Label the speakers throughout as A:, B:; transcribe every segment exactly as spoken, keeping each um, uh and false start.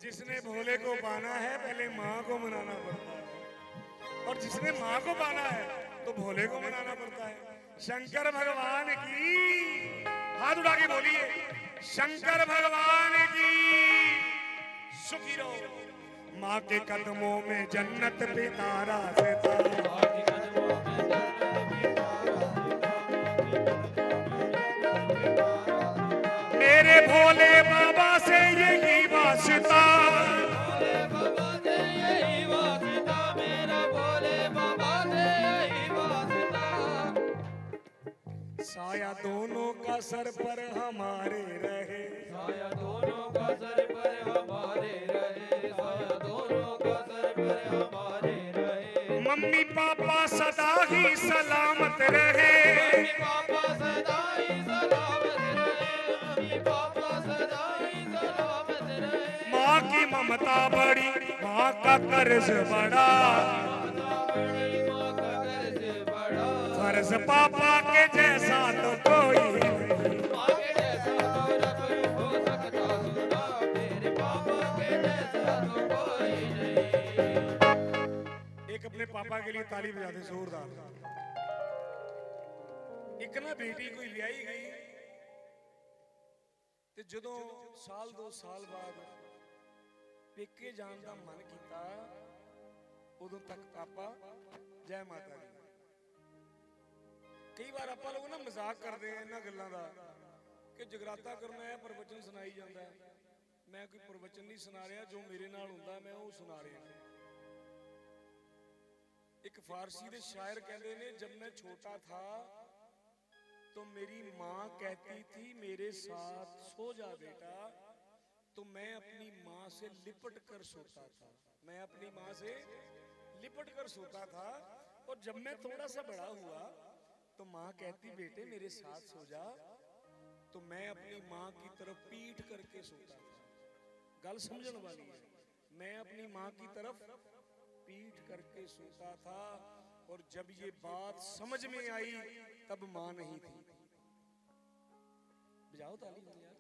A: जिसने भोले को पाना है पहले माँ को मनाना पड़ता है, और जिसने माँ को पाना है तो भोले को मनाना पड़ता है। शंकर भगवान की, हाथ उठा के बोलिए, शंकर भगवान की। सुखी रहो। माँ के कदमों में जन्नत पिता रास्ता, मेरे भोले बाबा से यही वास्ता, भोले बाबा से यही वास्ता, मेरा भोले बाबा से यही वास्ता। साया दोनों का सर पर हमारे रहे, साया दोनों का सर पर हमारे रहे, साया दोनों का सर पर हमारे रहे। मम्मी पापा सदा ही सलामत रहे, मम्मी पापा सदा ही सलामत रहे, मम्मी पापा सदा ही सलामत रहे। माँ की ममता बड़ी, माँ का कर्ज बड़ा, फर्ज पापा के जैसा तो कोई नहीं, माँ के जैसा तो रब हो सकता सुना, मेरे पापा के जैसा तो कोई नहीं। एक अपने पापा के लिए ताली बजा दे जोरदार। एक ना बेटी कोई लियाई गई ते जदों साल दो साल बाद पेके जान का मन किया, उदों तक पापा जय माता दी। कई बार आप लोग ना मजाक करते हैं इन्हां गल्लां दा कि जगराता करना है प्रवचन सुनाई जाता है। मैं कोई प्रवचन नहीं सुना रहा, जो मेरे नाल हुंदा मैं वो सुना रहा। एक फारसी दे शायर कहते ने, जब मैं छोटा था तो मेरी माँ कहती थी मेरे साथ सो जा बेटा, तो मैं अपनी माँ से लिपट कर सोता था, मैं अपनी माँ से लिपट कर सोता था। और जब मैं थोड़ा सा बड़ा हुआ तो माँ कहती बेटे मेरे साथ सो जा, तो मैं अपनी माँ की तरफ पीठ करके सोता था। गल समझने वाली है, मैं अपनी माँ की तरफ पीठ करके सोता था। और जब ये बात समझ में आई तब माँ नहीं थी। बजाओ ताली यार,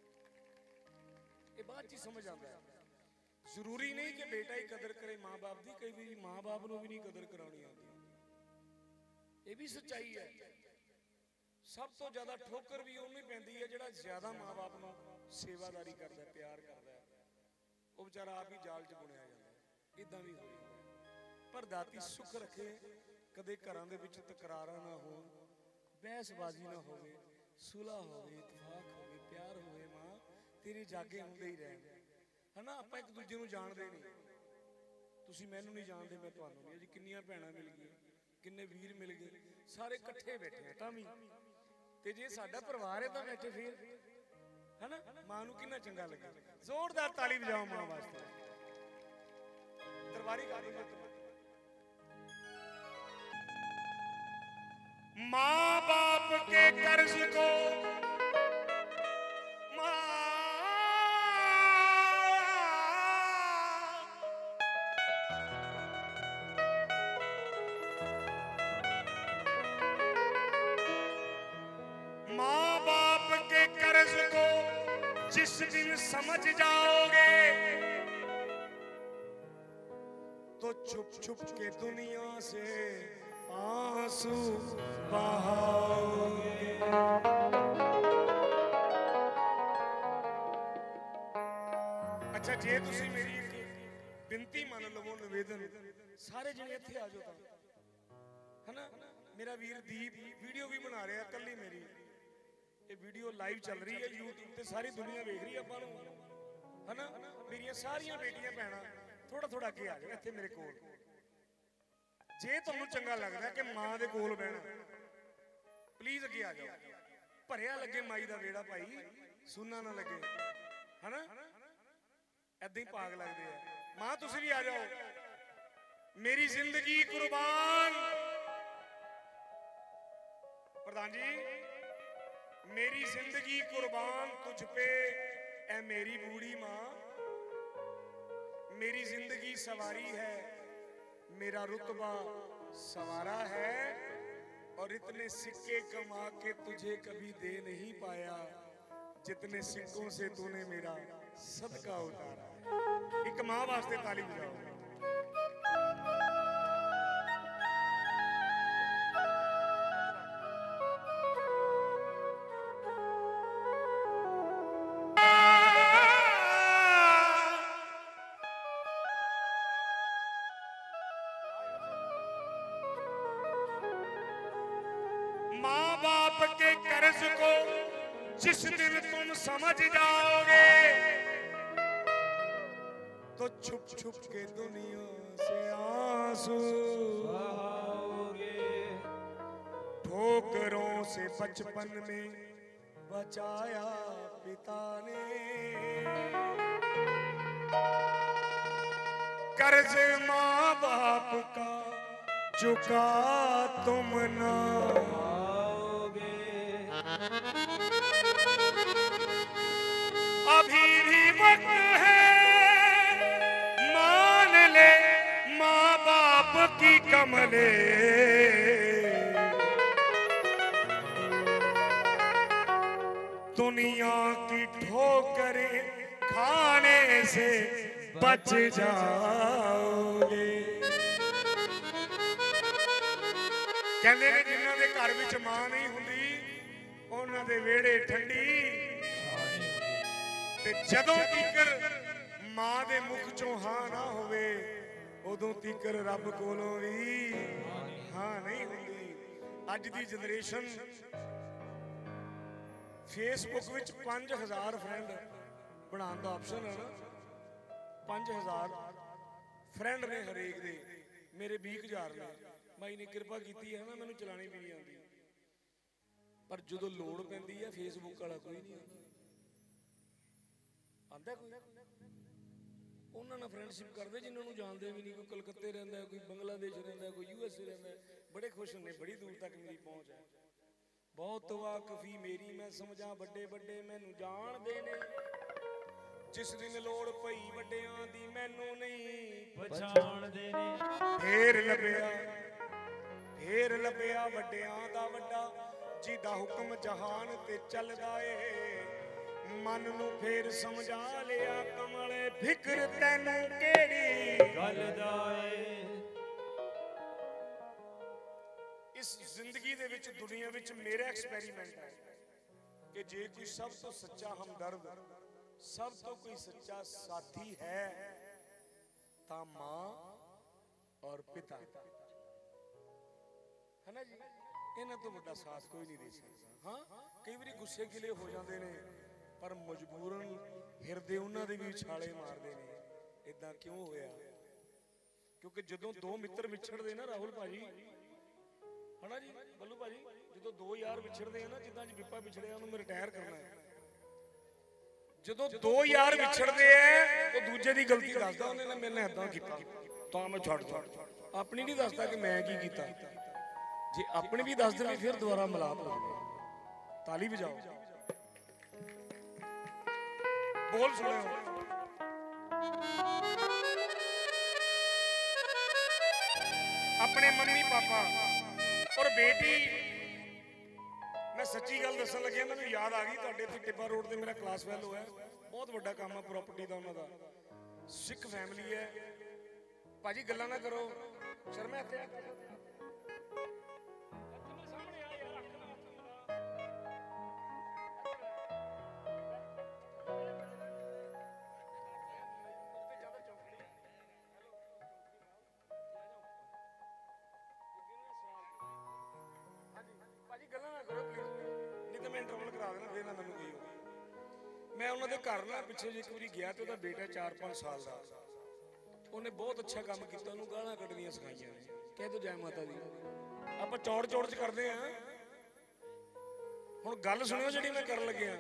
A: ये बात ही समझ आता है। जरूरी नहीं कि बेटा ही कदर करे माँ बाप की, कई बार माँ बाप को भी नहीं कदर करानी आती। ये भी सच्चाई है। सब तो ज्यादा ठोकर भी उन्हें पैंदी है जिहड़ा ज्यादा माँ बाप को सेवादारी करता है, प्यार करता है, वो बेचारा आप ही जाल च बुनिया जाता है। इदां भी हो जाता है। पर दाती सुख रखे, कदे घरां दे विच तकरारां ना हो, बहसबाजी ना होवे, सुलह होवे, इतफाक होवे, प्यार होवे। मां तेरे जागे हुंदे ही रहण, है ना। आपां एक दूजे नूं जाणदे नहीं, तुसीं मैनूं नहीं जाणदे, मैं तुहानूं नहीं। अजी किन्नियां भैणां मिल गईयां, किन्ने वीर मिल गए, सारे इकट्ठे बैठे हैं तां भी। ते जे साडा परिवार है तां बैठे फिर, है ना। मां नूं किन्ना चंगा लगे। जोरदार ताली बजाओ मां वास्ते। दरबारी गाड़ी में माँ बाप के कर्ज को माँ बाप के कर्ज को जिस दिन समझ जाओगे तो छुप छुप के दुनिया से आंसू बहाओगे। अच्छा जे तुसी मेरी एक बिनती मान लवो, निवेदन, सारे जने इत्थे आ जाओ, है ना। मेरा वीर दीप वीडियो भी बना रहा, कल्ली मेरी ये वीडियो लाइव चल रही है यूट्यूब पे, सारी दुनिया देख रही है अपन, है ना। मेरिया सारिया बेटियां भैणां थोड़ा थोड़ा अगे आ जाओ इत्थे मेरे कोल। जे तुहानूं चंगा लगदा कि मां दे कोल बहना, प्लीज अगे आ जाओ। भरिया लगे माई दा वेड़ा भाई, सुनना ना लगे, है ना। ऐदां ही भाग लगदे आ। मां तुसीं भी आ जाओ। मेरी जिंदगी कुर्बान, प्रधान जी मेरी जिंदगी कुर्बान तुझ पे ऐ मेरी बूढ़ी मां। मेरी जिंदगी सवारी है, मेरा रुतबा सवारा है, और इतने सिक्के कमा के तुझे कभी दे नहीं पाया जितने सिक्कों से तूने मेरा सदका उतारा है। मां वास्ते ताली बजाओ। माँ बाप के कर्ज को जिस दिन तुम समझ जाओगे तो छुप छुप के दुनिया से आंसू बहाओगे। ठोकरों से बचपन में बचाया पिता ने, कर्ज माँ बाप का चुका तुम ना आओगे। अभी भी वक्त है, मान ले माँ बाप की कमले। दुनिया की ठोकरें खाने से बच जाओगे। कहते हैं जिन्हां दे घर विच मां नहीं हुंदी उन्हां दे वेड़े ठंडी, ते जदों तीकर मां दे मुख चों हां ना होवे उदों तीकर रब कोलों भी हां नहीं हुंदी। अज दी जनरेशन फेसबुक विच पांच हजार फ्रेंड बनाने का ऑप्शन है ना, पांच हजार फ्रेंड ने हरेक दे, मेरे बीस हजार ने। माई ने कृपा की है ना, मैनू चलानी भी नहीं आती, पर जो लोड़ पैंदी है फेसबुक वाला कोई नहीं आता। कोई उन्होंने फ्रेंडशिप करते जिन्होंने जानते भी नहीं, कोई कलकत्ते रहिंदा है, कोई बांग्लादेश रहिंदा है, कोई यूएसए रहिंदा है, बड़े खुश होंगे, बड़ी दूर तक मेरी पहुंच है। बहुत वाकफी मेरी मैं समझा बड़े बड़े मैनू जानदे ने, जिस दिन लोड़ पई वड्डियां दी मैनू नहीं पहचानदे ने। फेर लभ्या फेर लभ्या वड्डियां दा वड्डा जिदा हुक्म जहान ते चलदा ए। मन नू फेर समझा लिया कमले, फिक्र तैनू केड़ी गल दा ए। इस जिंदगी दे विच दुनिया विच मेरा एक्सपेरिमेंट है कि जे कोई सब तो सच्चा हमदर्द, सब तो कोई सच्चा साथी है ता मां और पिता है ना जी। इन्हां तो बड़ा साथ कोई नहीं दे सकता। हाँ कई बार गुस्से गिले हो जाते हैं, पर मजबूरन हिरदे उन्हां दे भी छाले मारते हैं। इदां क्यों होया? क्योंकि जदों दो मित्र विछड़ते ना राहुल भाजी है ना जी, बल्लू भाजी, जो दो यार विछड़ते हैं ना, जिदा जी विपा विछड़िया उन्होंने रिटायर करना है। जो दो यार विछड़ते हैं वो दूजे की गलती दसदा, उन्हें मेरे ने इदां कीता तां मैं छड्ड दा, अपनी नहीं दसदा कि मैं की कीता। जे अपनी भी दस दे फिर दोबारा मिलाप हो जाए। ताली बजाओ, बोल सुनो। अपने मम्मी पापा और बेटी, मैं सच्ची गल दसन लगे, मैं याद आ गई तुहाडे इत्थे टिब्बा रोड ते मेरा क्लास फैल होया, बहुत बड़ा काम है प्रॉपर्टी का उन्हां दा, सिख फैमिली है। भाजी गल्लां ना करो, शर्मा इत्थे मैं उन्होंने घर ना पिछले एक बार गया तो बेटा चार पांच साल का, उन्हें बहुत अच्छा काम किया, उन्होंने गालां कढ़नियां सिखाइयां ने। कह दो जय माता दी। आप चौड़ चौड़ च करते हैं। हुण गल सुनियो जिहड़ी मैं कर लग्या,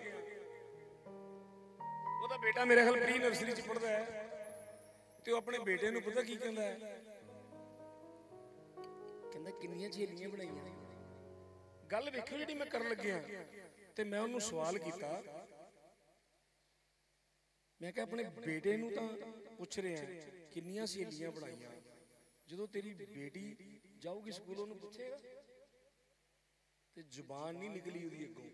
A: ਉਹਦਾ बेटा मेरे ख्याल प्री नर्सरी च पढ़दा है, ते अपने बेटे नूं पता की कहंदा है, कहंदा किन्नियां झेलियां बनाईयां। गल वेखो जिहड़ी मैं कर लग्या, ते मैं उन्होंने सवाल किया, मैं क्या अपने बेटे नूं तां पुछ रहे हैं किन्नियां सहेलियां बनाईयां, जो तेरी बेटी जाऊगी स्कूल उन्होंने पुछेगा, ते जुबान नहीं निकली उहदी अगों,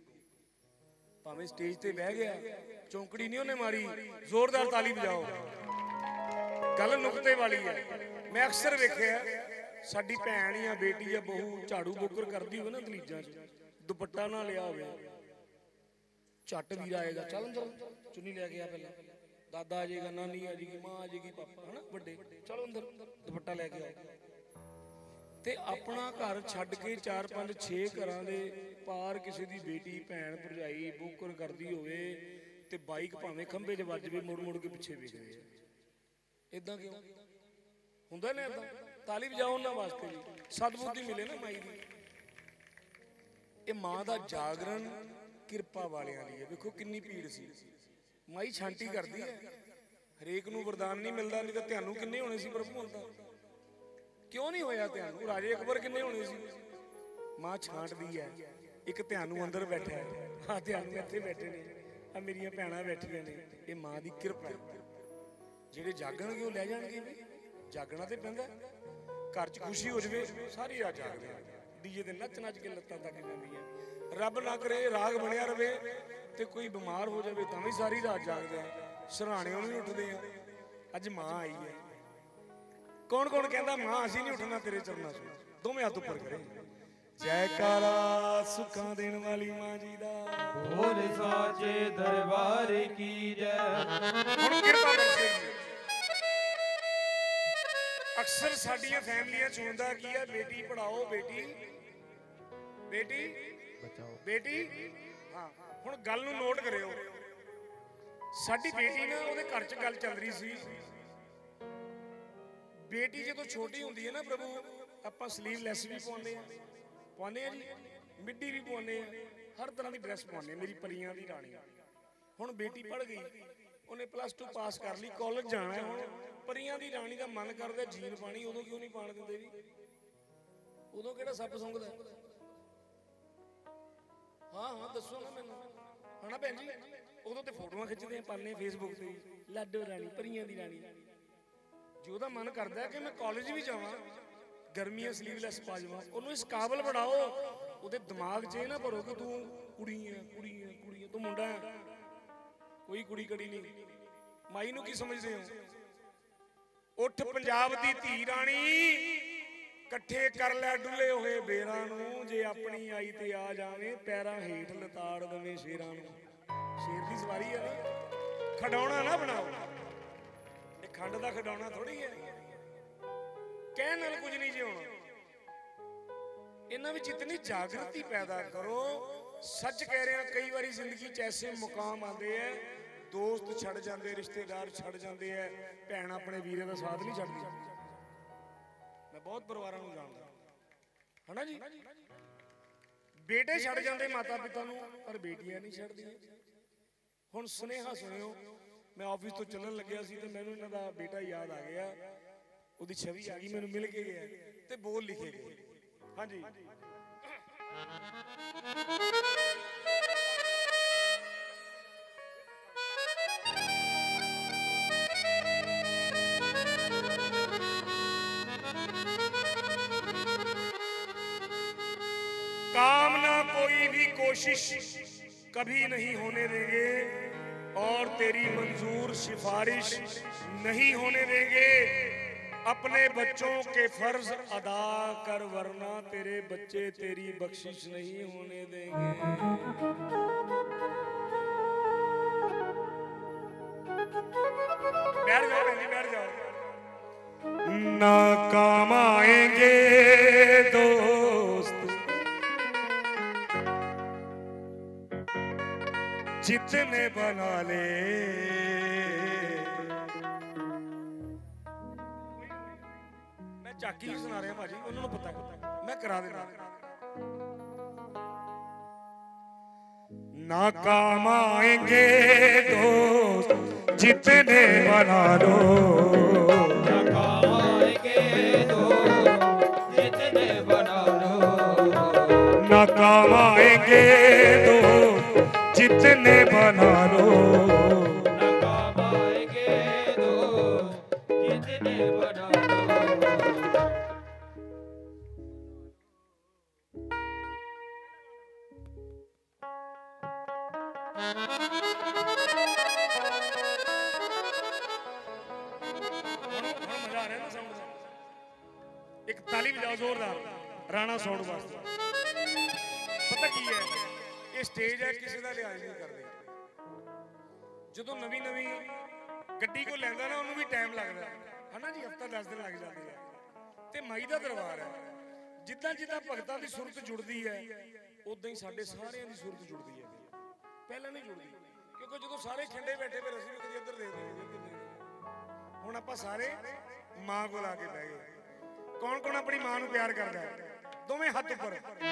A: भावें स्टेज ते बह गया, चौंकड़ी नहीं उन्हें मारी। जोरदार ताली बजाओ। गल नुकते वाली है। मैं अक्सर वेखिया साडी भैन या बेटी या बहू झाड़ू बोकर करती हो ना दलीजां च, दुपट्टा ना लिया होवे, झट वीर आएगा, चल अंदर चुन्नी लैके आ, पहला दादा आ जाएगा, नानी आ जाएगी, मां आ जाएगी, पापा है ना बड़े, चलो अंदर दुपट्टा लैके आओ। ते अपना घर छड्ड के चार पांच छे घरां दे पार किसी दी बेटी भैन भरजाई बोकर करदी होवे ते बाइक भावें खंबे च वज वे मुड़ मुड़ के पिछे वेखदे आ। इदां क्यों हुंदा ने? इदां ताली बजाओ उन्हां वास्ते जी, सदबुद्धि मिले ना माई दी। ये मां दा जागरण किरपा वालियां दी है। देखो किन्नी भीड़ सी, माई छांटी करदी है, हरेक नूं वरदान नहीं मिलदा, नहीं तां तुहानूं किन्ने होणे सी प्रभु हुंदा, क्यों नहीं होया तुहानूं? राजे अकबर किन्ने होणे सी? मां छांटदी है, एक तुहानूं अंदर बैठा है, हाँ तुहानूं इत्थे बैठे ने, आ मेरियां भैणां बैठियां ने, ये मां दी किरपा है। ਜਿਹੜੇ ਜਾਗਣਗੇ ਉਹ ਲੈ ਜਾਣਗੇ ਵੀ, ਜਾਗਣਾ ਤੇ ਪੈਂਦਾ। ਘਰ 'ਚ ਖੁਸ਼ੀ ਹੋ ਜਵੇ ਸਾਰੀ ਰਾਤ ਜਾਗਦੇ ਆ, ਡੀਜੇ ਤੇ ਨੱਚ ਨੱਚ ਕੇ ਲੱਤਾਂ ਤੱਕ ਜਾਂਦੀਆਂ। ਰੱਬ ਨਾ ਕਰੇ ਰਾਗ ਬਣਿਆ ਰਵੇ ਤੇ ਕੋਈ ਬਿਮਾਰ ਹੋ ਜਾਵੇ ਤਾਂ ਵੀ ਸਾਰੀ ਰਾਤ ਜਾਗਦੇ ਆ, ਸਰਾਣਿਓਂ ਨਹੀਂ ਉੱਠਦੇ ਆ। ਅੱਜ ਮਾਂ ਆਈ ਹੈ, ਕੌਣ ਕੌਣ ਕਹਿੰਦਾ ਮਾਂ ਅਸੀਂ ਨਹੀਂ ਉੱਠਣਾ ਤੇਰੇ ਚਰਨਾਂ 'ਚ? ਦੋਵੇਂ ਹੱਥ ਉੱਪਰ ਕਰੇ, ਜੈਕਾਰਾ ਸੁੱਖਾਂ ਦੇਣ ਵਾਲੀ ਮਾਂ ਜੀ ਦਾ,
B: ਬੋਲ ਸਾਚੇ ਦਰਬਾਰ ਕੀ ਜੈ।
A: ਹੁਣ ਕਿਰਪਾ ਬਖਸ਼ੇ। अक्सर साडियां फैमिलियां च हुंदा की है, बेटी पढ़ाओ, बेटी बेटी बचाओ, बेटी हाँ। हुण गल नूं नोट करियो, साडी बेटी ना उहदे घर च गल चल रही सी। बेटी जदों छोटी हुंदी है ना प्रभु, आपां स्लीवलैस भी पाउंदे आ, पाउंदे आ जी, मिड्डी भी पाउंदे आ, हर तरह की ड्रैस पाउंदे, मेरी परियां दी राणी। हुण बेटी पढ़ गई, उन्हें प्लस टू पास कर ली, कॉलेज जाना है। हुण परियां दी राणी का मन करदा जीन पानी, उदों क्यों नहीं पाण दिंदे जी? उदों किहड़ा सप्प सुंघदा? हाँ हाँ दसो ना मैनूं, है ना भैन जी? उदों ते फोटोआं खिच्चदे पाने फेसबुक ते, लाडो राणी परियां दी राणी। जो दा मन करदा कि मैं कॉलेज भी जावां, गर्मियां स्लीवलैस पा जावां, उहनूं इस काबल बनाओ, उहदे दिमाग 'च ना भरो कि तू कुड़ी है, कुड़ी है, कुड़ी है, तू मुंडा है। कोई कुड़ी कड़ी नहीं, माई नूं की समझदे हो? उठ पंजाब दी धी राणी, कट्ठे कर लै डुले होए बेरां नूं, जे अपनी आई ते आ जावे पैरां हेठ लताड़ दवे शेरां नूं। शेर दी सवारी है ना, खडौना ना बनाओ, ये खंड दा खडौना थोड़ी है, कहण नाल कुछ नहीं जी होना। इन्हां विच इतनी जागृति पैदा करो। सच कह रहे हैं, कई बारी जिंदगी च ऐसे मुकाम आते हैं, दोस्त छड़ जाते, रिश्तेदार छड़ जाते हैं, भैन अपने वीरे का साथ नहीं छड़ती। मैं बहुत परिवारों को जानता है ना जी, बेटे छड़ जाते माता पिता नूं, पर बेटियां नहीं छड़दियां। हुण सुनेहा सुनियो, मैं ऑफिस तो चलन लग्या सी ते मैनूं इन्हां दा बेटा याद आ गया, उहदी छवि आ गई, मैनूं मिल के गया ते बोल लिखे गए। हाँ जी, कामना कोई भी कोशिश कभी नहीं होने देंगे, और तेरी मंजूर सिफारिश नहीं होने देंगे। अपने बच्चों के फर्ज अदा कर, वरना तेरे बच्चे तेरी बख्शिश नहीं होने देंगे। बैठ जाओ बहनी, बैठ जाओ। नाकाम आएंगे दोस्त जितने बना ले, झाकी सुना रहे भाजी, उन्होंने पता है, मैं करा देना। नाकाम आएंगे दोस्त जितने बना लो,
B: नाकाम आएंगे दोस्त जितने बना लो,
A: नाकाम आएंगे दोस्त जितने बना लो,
B: नाकाम आएंगे दोस्त जितने बना लो।
A: एक ताली बजाओ जोरदार राणा साउंड वास्ते। पता की है ये स्टेज है, किसी का लिहाज नहीं करते। जो नवी नवी गड्डी को लैंदा ना उन्होंने भी टाइम लगता है ना जी, हफ्ता दस दिन लग जाते हैं। ते माई का दरबार है, जिदा जिदा भगतां की सुरत जुड़ती है उदा ही साडे सारियां दी सुरत जुड़ती है। पहला नहीं जुड़ती क्योंकि जो सारे खिंडे बैठे फिर असं भी कभी इधर देखते हुण आपां सारे मां को आके बह गए। कौन कौन अपनी मां नूं प्यार करता है? दोवें हाथ ऊपर।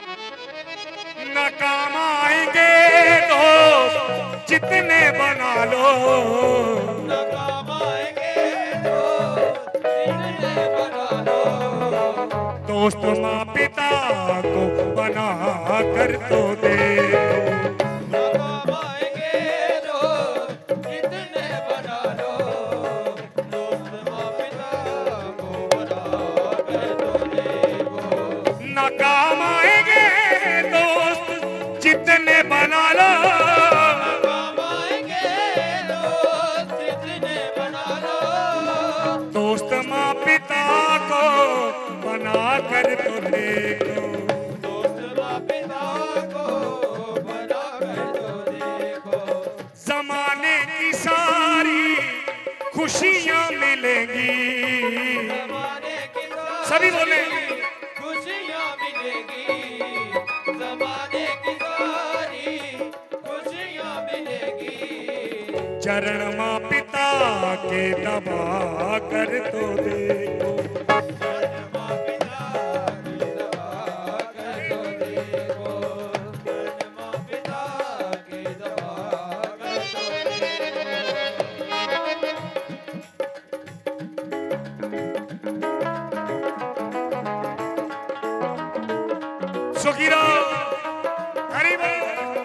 A: नाकाम आएंगे दोस्त जितने बना लो,
B: नाकाम आएंगे दोस्त जितने बना लो,
A: दोस्त माँ पिता को बना कर तो देखो।
B: नाकाम आएंगे दोस्त जितने बना लो, दोस्त माँ पिता को बना कर तो देखो।
A: नाकाम आएंगे दोस्त जितने बना लो,
B: नाकाम आएंगे दोस्त जितने बना लो,
A: दोस्त माँ पिता को बना कर तो देखो।
B: दोस्त माँ पिता को बना कर तो देखो।
A: जमाने की सारी खुशियाँ मिलेंगी,
B: ज़माने की
A: सभी बोले
B: खुशियाँ मिलेगी, ज़माने की सारी खुशियाँ मिलेगी।
A: चरण माँ पिता के दबा कर तो देखो।
B: चरण माँ पिता की दबा कर तो देखो, चरण माँ पिता की दबा कर तो देखो।
A: सुखीरा हरी बोल।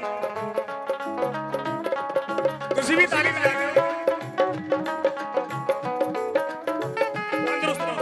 A: तुसी भी ताली बजा रहे हो, तंदुरुस्त रहो।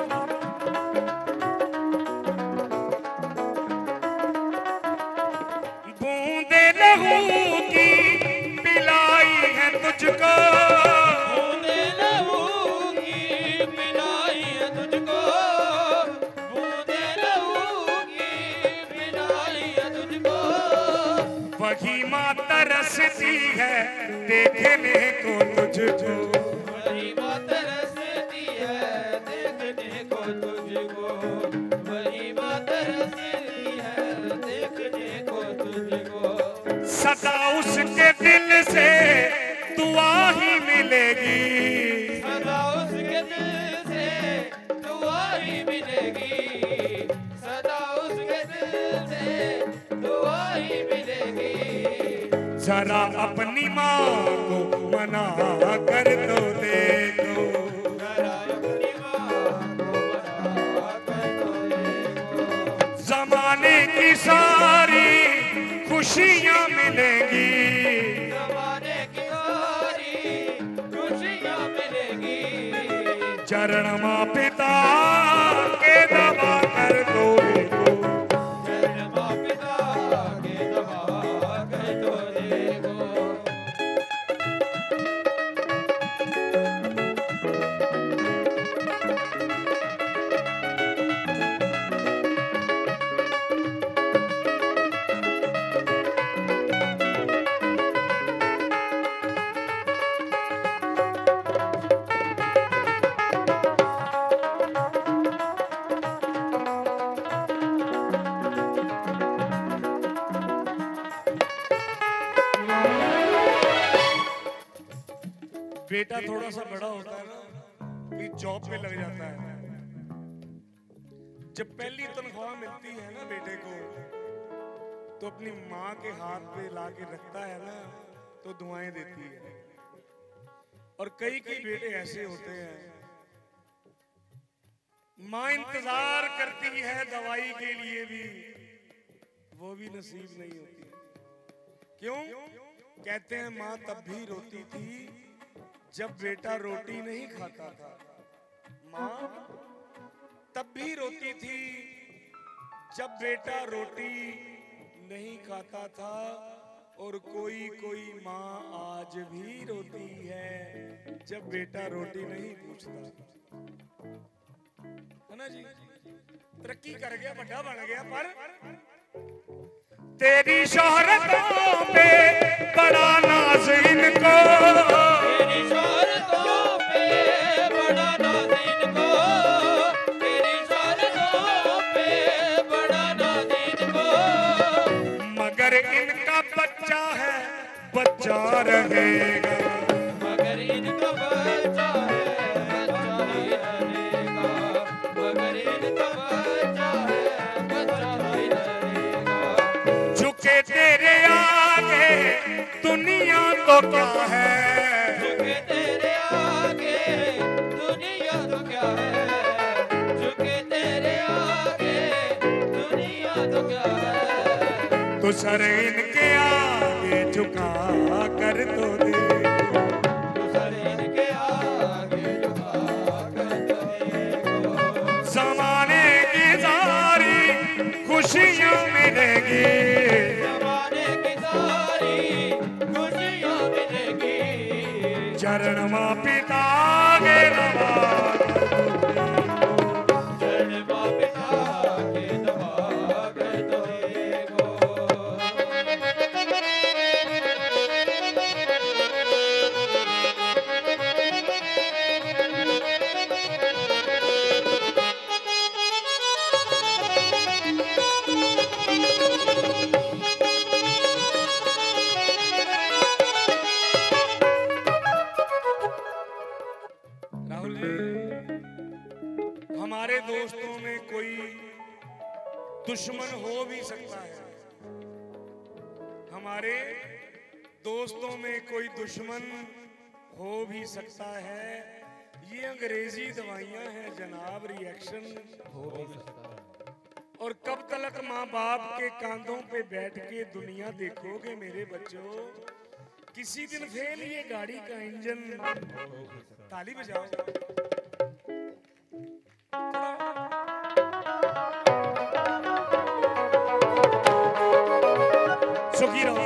A: बूंदे लहू की पिलाई है तुझको,
B: बूंदे लहू की पिलाई है तुझको, बूंदे लहू की पिलाई है तुझको।
A: वही माँ तरसती है देखने को तुझको।
B: वही माँ तरसती है देखने को तुझको, वही माँ तरसती है देखने को तुझको।
A: सदा उसके दिल से दुआ ही मिलेगी,
B: सदा उसके दिल से दुआ ही मिलेगी, सदा उसके दिल से दुआ ही मिलेगी।
A: जरा अपनी माँ को मना कर तो देखो।
B: जरा अपनी माँ को मना कर तो देखो।
A: जमाने की सारी खुशियाँ मिलेंगी,
B: ज़माने की सारी खुशियाँ मिलेगी।
A: चरण माँ पिता के दबा कर तो देखो।
B: चरण माँ पिता के दबा कर तो देखो।
A: बेटा थोड़ा सा बड़ा होता है ना, कि जॉब पे लग जाता है। जब पहली तनख्वाह मिलती है ना बेटे को, तो अपनी माँ के हाथ पे ला के रखता है ना, तो दुआएं देती है। और कई कई बेटे ऐसे होते हैं, माँ इंतजार करती है दवाई के लिए भी, वो भी नसीब नहीं होती। क्यों? कहते हैं माँ तब भी रोती थी जब बेटा रोटी नहीं खाता था। माँ तब भी रोती थी जब बेटा रोटी नहीं खाता था, और कोई कोई माँ आज भी रोती है जब बेटा रोटी नहीं पूछता, है ना जी। तरक्की कर गया, बड़ा बन गया, पर तेरी शोहरतों पे बड़ा नाज इनको,
B: तेरी शोहरतों पे बड़ा नाज इनको, तेरी शोहरतों पे बड़ा नाज इनको,
A: मगर इनका बच्चा है बच्चा रहेगा,
B: मगर इनका बच्चा है बच्चा ही रहेगा, मगर इनका बच्चा है बच्चा ही रहेगा।
A: झुके तेरे आगे दुनिया तो क्या है,
B: झुके तेरे आगे दुनिया तो क्या है, झुके तेरे आगे दुनिया तो क्या है,
A: तो सर इनके आगे झुका कर तो दे,
B: तो सर इनके आगे झुका कर तो देखो,
A: ज़माने की सारी खुशियां मिलेगी,
B: ज़माने की सारी खुशियां मिलेगी,
A: चरण माँ पिता के दबा
B: चरण माँ पिता के दबा कर तो देखो।
A: राहुल जी, हमारे दोस्तों में कोई दुश्मन हो भी सकता है, हमारे दोस्तों में कोई दुश्मन हो भी सकता है, ये अंग्रेजी दवाइयां हैं जनाब, रिएक्शन हो भी सकता है। और कब तक माँ बाप के कांधों पे बैठ के दुनिया देखोगे मेरे बच्चों, किसी दिन फेल ये गाड़ी का इंजन। ताली बजाओ। सुखी रहो।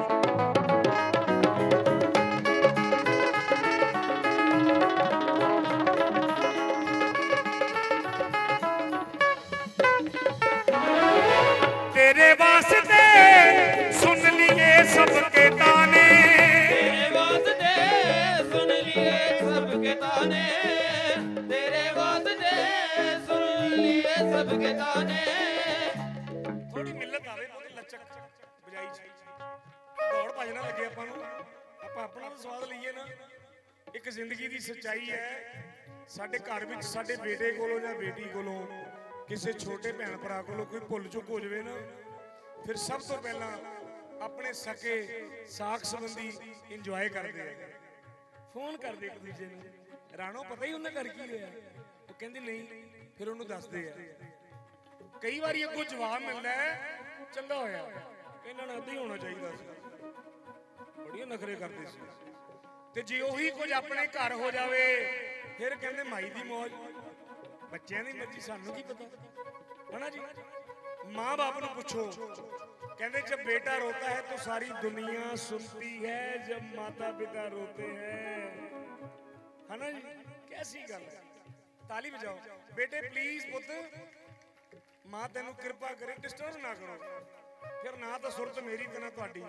A: तेरे वास्ते सुन लिए सबके ताने,
B: तेरे वास्ते सुन लिए सबके ताने, तेरे वास्ते सुन लिए सबके ताने।
A: थोड़ी मिलत आवे बहुत लचक बजाई च दौड़ भजना लगे ਆਪਾਂ ਨੂੰ ਆਪਾਂ ਆਪਣਾ ਤਾਂ ਸਵਾਦ ਲਈਏ ਨਾ। ਇੱਕ ਜ਼ਿੰਦਗੀ ਦੀ ਸੱਚਾਈ ਹੈ, ਸਾਡੇ ਘਰ ਵਿੱਚ ਸਾਡੇ ਬੇਟੇ ਕੋਲੋਂ ਜਾਂ ਬੇਟੀ ਕੋਲੋਂ ਕਿਸੇ ਛੋਟੇ ਭੈਣ ਭਰਾ ਕੋਲੋਂ ਕੋਈ ਭੁੱਲ ਚੁੱਕ ਹੋ ਜਾਵੇ ਨਾ, ਫਿਰ ਸਭ ਤੋਂ ਪਹਿਲਾਂ ਆਪਣੇ ਸਕੇ ਸਾਖ ਸੰਬੰਧੀ ਇੰਜੋਏ ਕਰਦੇ ਆ, ਫੋਨ ਕਰਦੇ ਇੱਕ ਦੂਜੇ ਨੂੰ, ਰਾਣੋ ਪਤਾ ਹੀ ਉਹਨਾਂ ਕਰ ਕੀ ਰਿਹਾ, ਉਹ ਕਹਿੰਦੀ ਨਹੀਂ, ਫਿਰ ਉਹਨੂੰ ਦੱਸਦੇ ਆ। ਕਈ ਵਾਰੀ ਅੱਗੋਂ ਜਵਾਬ ਮਿਲਦਾ ਹੈ ਚੰਗਾ ਹੋਇਆ, ਇਹਨਾਂ ਨਾਲ ਅੱਧੀ ਹੋਣਾ ਚਾਹੀਦਾ ਸੀ, ਬੜੀਆਂ ਨਖਰੇ ਕਰਦੇ ਸੀ। ਤੇ ਜੇ ਉਹੀ ਕੁਝ ਆਪਣੇ ਘਰ ਹੋ ਜਾਵੇ ਫਿਰ ਕਹਿੰਦੇ ਮਾਈ ਦੀ ਮੌਜ, ਬੱਚਿਆਂ ਦੀ ਮਰਜ਼ੀ, ਸਾਨੂੰ ਕੀ ਪਤਾ ਹੈ ਨਾ ਜੀ। माँ बाप को पूछो, कहते जब बेटा रोता है तो सारी दुनिया सुनती है, जब माता पिता रोते हैं, है ना जी। कैसी गल, ताली बजाओ बेटे प्लीज पुत, मां तेनू कृपा करे डिस्टर्ब ना करो, फिर ना तो सुरत मेरी ते ना तुहाडी।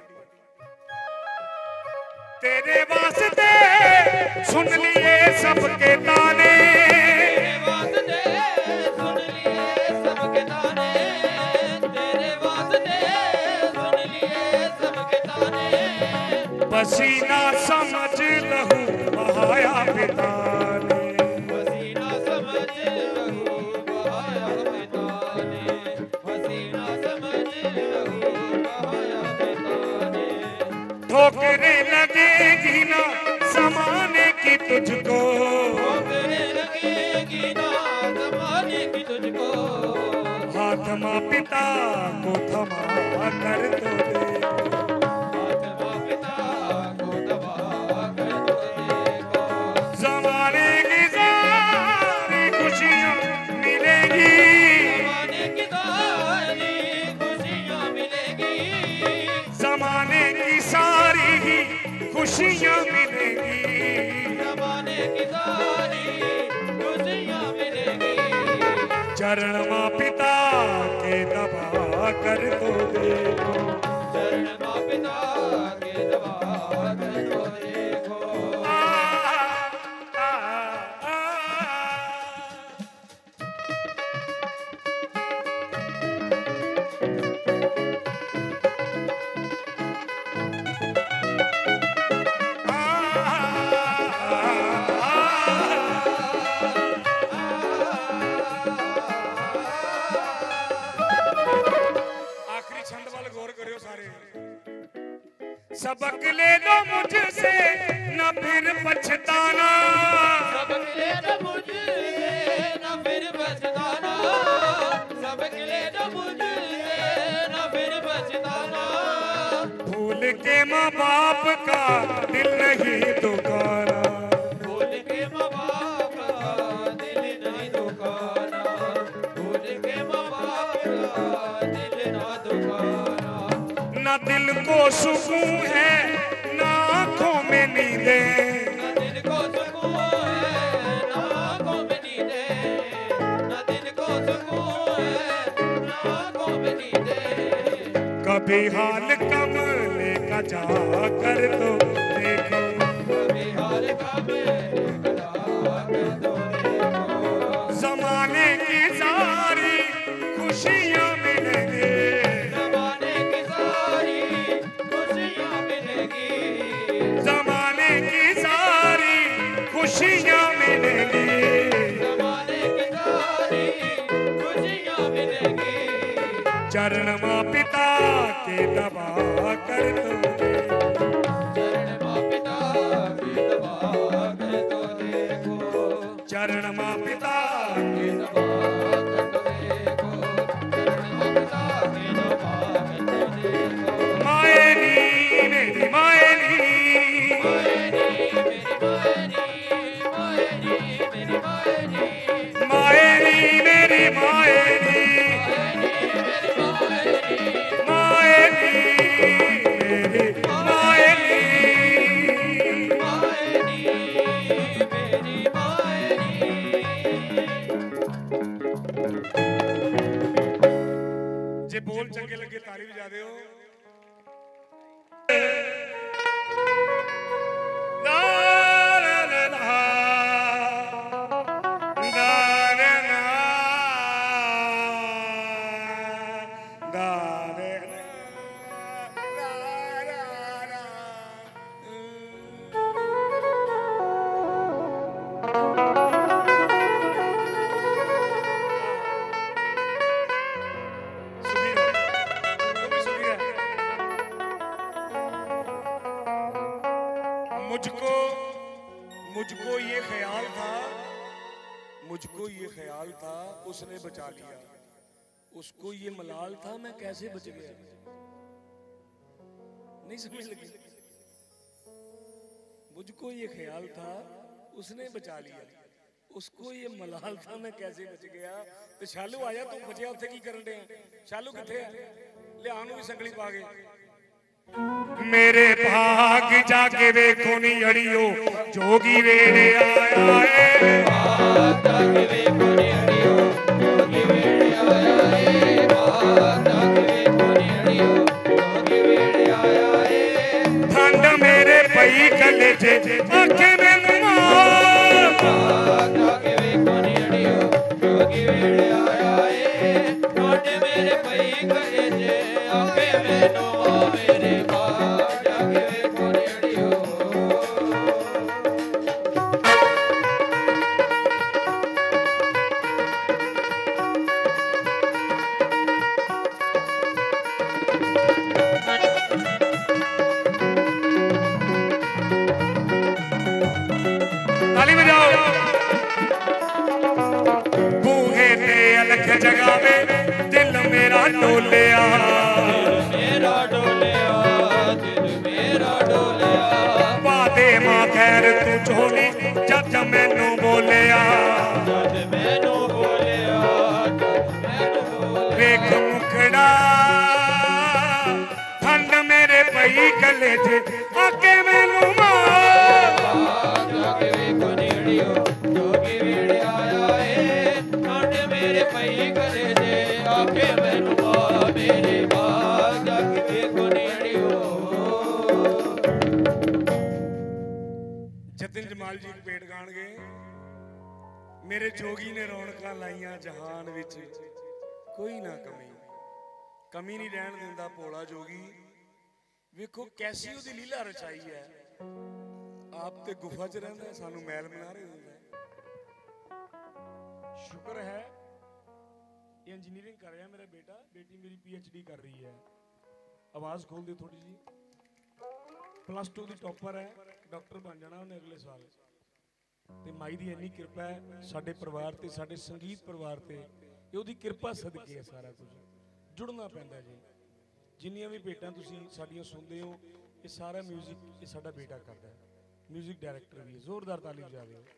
A: तेरे वास्ते सुन लिए सबके ताने,
B: तेरे वास्ते सुन लिए सबके ताने,
A: पसीना समझ लहू बहाया पिता ने,
B: पसीना समझ लहू बहाया पिता ने, पसीना समझ लहू बहाया पिता ने।
A: ठोकरे लगेगी ना समाने की तुझको,
B: ठोकरे लगेगी ना समाने की तुझको,
A: हाथ माँ पिता को थमा कर तो दे, ज़माने की सारी खुशियाँ मिलेगी,
B: ज़माने की सारी खुशियाँ मिलेगी,
A: ज़माने की सारी ही खुशियाँ मिलेगी,
B: ज़माने की सारी खुशियाँ मिलेगी।
A: चरण माँ पिता के दबा कर तो देखो,
B: चरण माँ पिता के दबा कर तो देखो।
A: आ, आ, आ, आखिरी छंद वाले गौर करियो सारे। सबक ले दो मुझसे न फिर पछताना,
B: सबक ले दो मुझसे न फिर पछताना, सबक ले दो मुझसे न फिर पछताना।
A: भूल के माँ बाप का दिल नहीं दुखाना,
B: भूल के माँ बाप का दिल नहीं दुखाना, भूल के माँ बाप का दिल ना दुखाना।
A: न दिल को सुकून है न आँखों में नींदे,
B: न दिल को सुकून है न आँखों में नींदे, न दिल को सुकून है न आँखों में नींदे।
A: कभी हाल कमले का जा कर तो देखो,
B: कभी हाल कमले का जा कर तो देखो।
A: जमाने की सारी खुशियाँ मिलेंगी,
B: ज़माने की सारी खुशियाँ मिलेगी,
A: जमाने की सारी खुशियाँ मिलेंगी।
B: ज़माने की सारी खुशियाँ मिलेगी।
A: चरण माँ पिता के दबा कर तो देखो,
B: चरण माँ पिता के दबा कर तो देखो,
A: चरण माँ पिता
B: के दबा कर तो देखो, चरण माँ पिता के दबा कर तो देखो।
A: मायनी मेरी मायनी,
B: मायनी मेरी मायनी, मायनी मेरी मायनी,
A: मायनी मेरी मायनी, मायनी मेरी मायनी। जे बोल चंगे लगे ताली भी जादे हो। ला ला ला ला, ला ला ला, ला रे ला, ला ला ला। सुधीर, तू भी सुधीर है। मुझको मुझको ये ख्याल था, मुझको ये ख्याल था उसने बचा लिया, उसको ये मलाल था मैं कैसे बच गया। नहीं समझ लगी। मुझको ये ख्याल था उसने बचा लिया, उसको ये मलाल था मैं कैसे बच गया। तो शालू आया तू बचिया उत्थे की करन दे। शालू किथे है? लिया नूं भी संगली पा गए। मेरे भाग जाके देखो नी अड़ियो जोगी वेड़े आया है,
B: भाग जाके देखो नी अड़ियो जोगी वेड़े आया है, भाग जाके देखो नी अड़ियो जोगी वेड़े आया है।
A: ठंड मेरे पई कले जे आंखें में नुमार,
B: भाग जाके देखो नी अड़ियो जोगी वेड़े आया है, ठंड मेरे पई कले जे आंखें में नुमार। मेरे भाग जाके देखो नी अड़ियो।
A: ताली बजाओ। बूहे ते अलख जगावे दिल मेरा डोलिया,
B: मेरा डोलिया, दिल मेरा डोलिया।
A: पादे मां खैर तू झोली जद मैनू बोलिया,
B: जद मैनू बोलिया, जद मैनू बोलिया।
A: वेख मुखड़ा ठंड मेरे पई गले च आके मैनू मार।
B: भाग जाके देखो नी अड़ियो जोगी वेड़े आया है, ठंड मेरे पई
A: मेरे जोगी ने रौनकां लाइयां जहान विच कोई ना कमी कमी नहीं रहन दिंदा भोला जोगी वेखो कैसी उहदी लीला रचाई है आप ते गुफा च रहिंदा है सानू मैल मनारे दिंदा है शुक्र है ये इंजीनियरिंग कर रहा है मेरा बेटा बेटी मेरी पीएचडी कर रही है आवाज खोल दे थोड़ी जी प्लस टू की टॉपर है डॉक्टर बन जाना उन्हें अगले साल ते माई दी इन्नी कृपा है साडे परिवार ते साडे संगीत परिवार ते ये उहदी कृपा सदके है सारा कुछ जुड़ना पैंदा जी जिन्नियां भी भेटां तुसीं साडियां सुनदे हो ये सारा म्यूजिक ये साडा बेटा करदा है म्यूजिक डायरेक्टर भी है जोरदार ताली बजा दिओ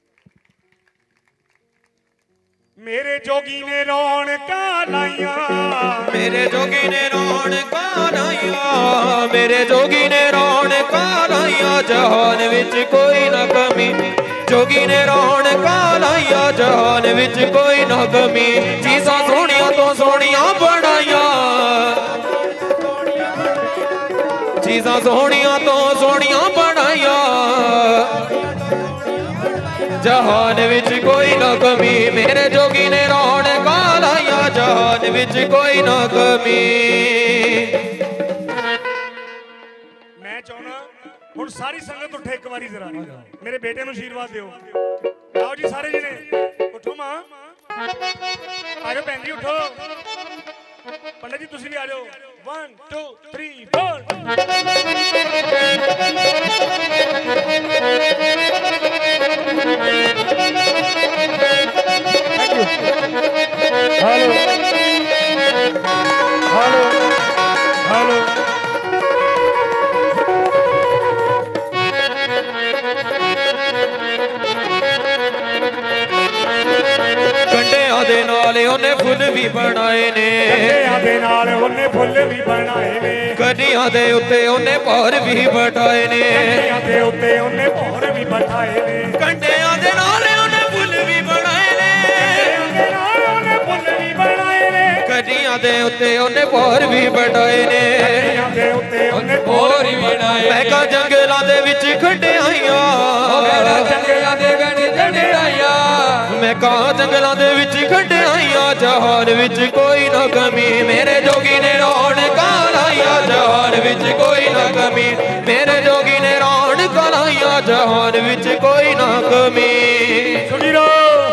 A: मेरे जोगी ने रौनकां लाइयां
B: मेरे जोगी ने रौनकां लाइयां मेरे जोगी ने रौनकां लाइयां जहान विच कोई ना कमी जोगी ने रौनकां लाइयां जहान विच कोई ना कमी चीज़ां सोहणियां तो सोहणियां बनाइयां चीज़ां सोहणियां तो सोहणियां बनाइयां जहान विच कोई ना कमी मेरे जोगी ने रौनकां लाइयां जहान विच कोई ना कमी
A: मैं चाहना हुण सारी संगत उठे एक बारी जरा मेरे बेटे नूं आशीर्वाद दिओ आओ जी सारे जने उठो मां आ जाओ भैन जी उठो पंडित जी तुसीं भी आ जाओ one two three four hello hello hello
B: कंडियां दे नाल ओने फुल भी बनाए ने
A: कंडियां दे नाल ओने फुल भी बनाए ने
B: कंडियां दे उत्ते ओने पौर भी बटाए ने
A: कंडियां दे उत्ते ओने पौर भी बटाए ने
B: कंडियां दे नाल ओने फुल भी बनाए ने
A: कंडियां दे नाल ओने फुल भी बनाए ने
B: कंडियां दे उत्ते ओने पौर भी बटाए ने
A: कंडियां दे उत्ते ओने पौर भी बनाए
B: मैं कहा जंगलां दे विच खंडियां
A: मेरा जंगलां दे विच खंडियां
B: मैं कहा जंगलां दे विच खंडियां जहान विच कोई ना कमी मेरे जोगी ने रौनकां लाइयां जहान विच कोई ना कमी मेरे जोगी ने रौनकां लाइयां जहान विच कोई ना कमी
A: सुनी रो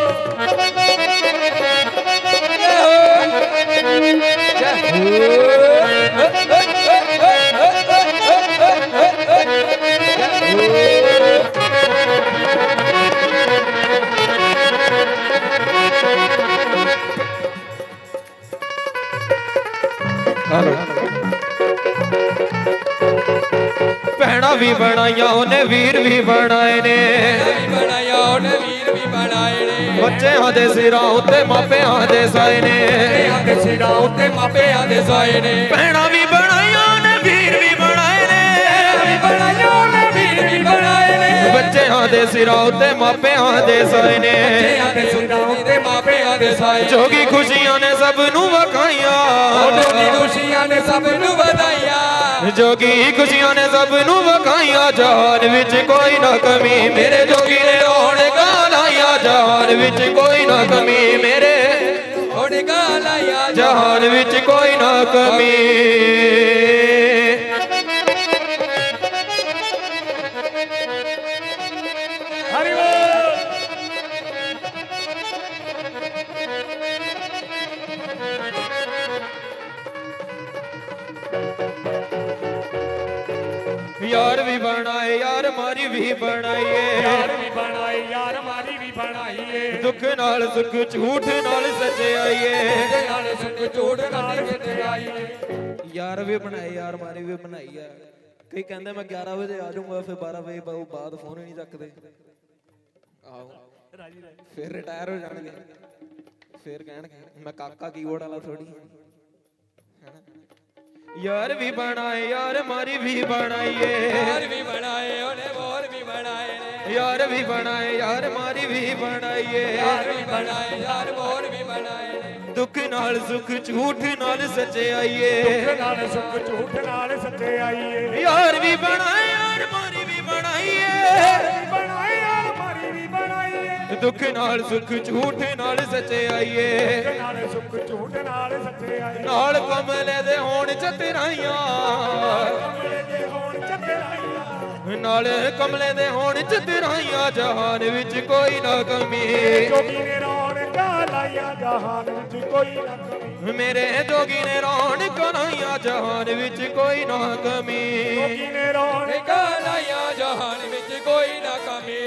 B: भैणा भी बनाइया उन्हें वीर भी बनाए ने
C: बनाया उन्हें वीर भी बनाए ने
B: बच्चों दे सिरां उत्ते मापियां दे साए ने
C: दे सिरां उत्ते मापियां दे साए ने
B: भैणा भी बनाइया उन्हें वीर भी बनाए ने
C: बनाया उन्हें वीर भी बनाए ने
B: बच्चों दे सिरां उत्ते मापियां दे साए ने
C: दे सिरां उत्ते मापियां दे साए
B: जोगी खुशियां ने सब नू वखाइया
C: जोगी खुशियां ने सब नू बधाइया
B: जोगी खुशियां ने सब नू वखाइया जहान विच कोई ना कमी मेरे जोगी ने रौनकां लाइयां जहान विच कोई ना कमी मेरे
C: रौनकां लाइयां
B: जहान विच कोई ना कमी
A: हरि
B: यार भी बनाए यार मारी भी बनाइए
A: यार भी बनाए यार मारी भी बनाइए
B: दुख नाल सुख झूठ नाल सच्चाईए
C: नाल सुख झूठ नाल सच्चाईए
D: यार भी बनाए यार मारी भी बनाई है कई कहते मैं ग्यारह बजे आ जाऊंगा फिर बारह बजे बाद फोन ही नहीं चकते आओ फिर रिटायर हो जाएंगे फिर कहणगे मैं काका कीबोर्ड वाला थोड़ी
B: यार भी बनाए यार मारी भी बनाइए
C: यार भी बनाए उन्हें मोर भी बनाए ने
B: यार भी बनाए यार मारी भी बनाइए
C: यार भी बनाए यार मोर भी बनाए ने
B: दुख नाल सुख झूठ नाल सच्चाईए
A: दुख नाल सुख झूठ नाल सच्चाईए
B: यार भी बनाए यार मारी भी बनाइए
A: बनाए यार मारी भी बनाइए
D: दुख नाल सुख झूठ नाल सच्चाईए
A: नाल सुख झूठ नाल सच्चाई
D: नाल कमले दे होण चतराइयां
A: कमले दे होण चतराइयां
D: नाल कमले दे होण चतराइयां जहान विच कोई ना कमी
A: जोगी ने रौनक लाइया जहान विच कोई ना कमी
D: मेरे जोगी ने रौनक लाइया जहान विच कोई ना कमी
A: जोगी ने रौनक
C: लाइया जहान विच कोई ना कमी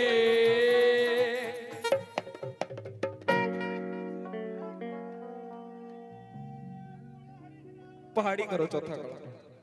D: पहाड़ी करो चौथा कला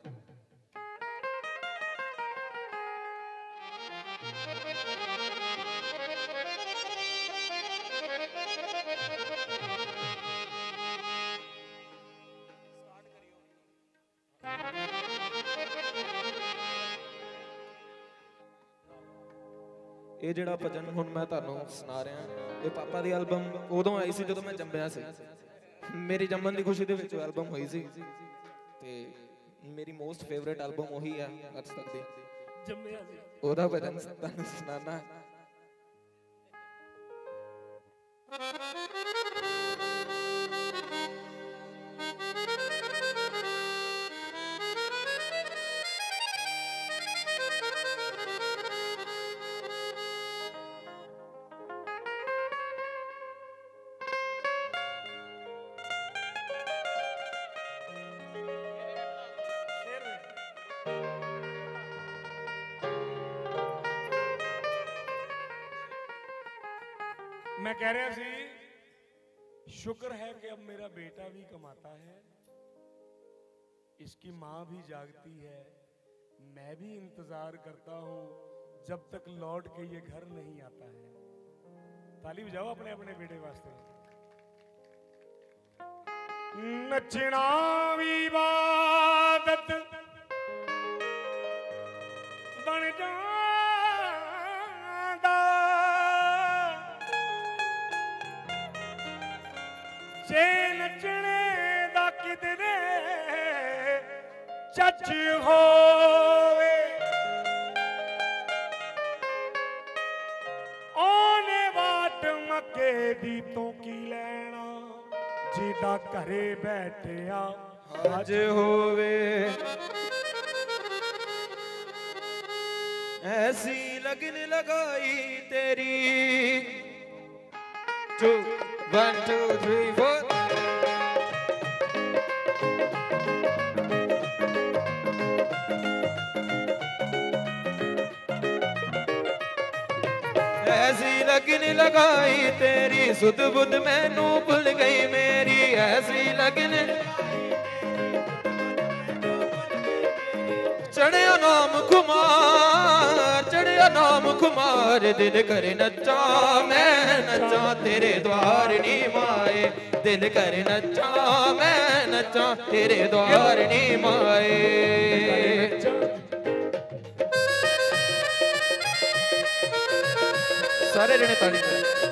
D: ਇਹ ਜਿਹੜਾ ਭਜਨ ਹੁਣ ਮੈਂ ਤੁਹਾਨੂੰ ਸੁਣਾ ਰਿਹਾ ਇਹ ਪਾਪਾ ਦੀ ਐਲਬਮ ਉਦੋਂ ਆਈ ਸੀ ਜਦੋਂ ਮੈਂ ਜੰਮਿਆ ਸੀ ਮੇਰੀ ਜੰਮਣ ਦੀ ਖੁਸ਼ੀ ਦੇ ਵਿੱਚ ਐਲਬਮ ਹੋਈ ਸੀ ਤੇ ਮੇਰੀ ਮੋਸਟ ਫੇਵਰਿਟ ਐਲਬਮ ਉਹੀ ਆ ਅੱਜ ਤੱਕ ਦੀ
A: ਜੰਮਿਆ ਸੀ
D: ਉਹਦਾ ਭਜਨ ਤੁਹਾਨੂੰ ਸੁਣਾਣਾ
A: मैं कह रहा सी शुक्र है कि अब मेरा बेटा भी कमाता है इसकी माँ भी जागती है मैं भी इंतजार करता हूँ जब तक लौट के ये घर नहीं आता है ताली बजाओ अपने अपने बेटे वास्ते नचना भी इबादत बन जा जे नचने दा किधरे चच होवे ओने वाट मके दी तो की लेना जिदा घरे बैठिया
D: आज होवे ऐसी लगन लगाई तेरी two one two three four ऐसी लगन लगाई तेरी सुध बुध मैनू भुल गई मेरी ऐसी लगन चढ़िया नाम कुमार चढ़िया नाम कुमार दिल करे नच्चा मैं नच्चा तेरे द्वार नी माए दिल करे नच्चा मैं नच्चा तेरे द्वार नी माए सारे जने ताली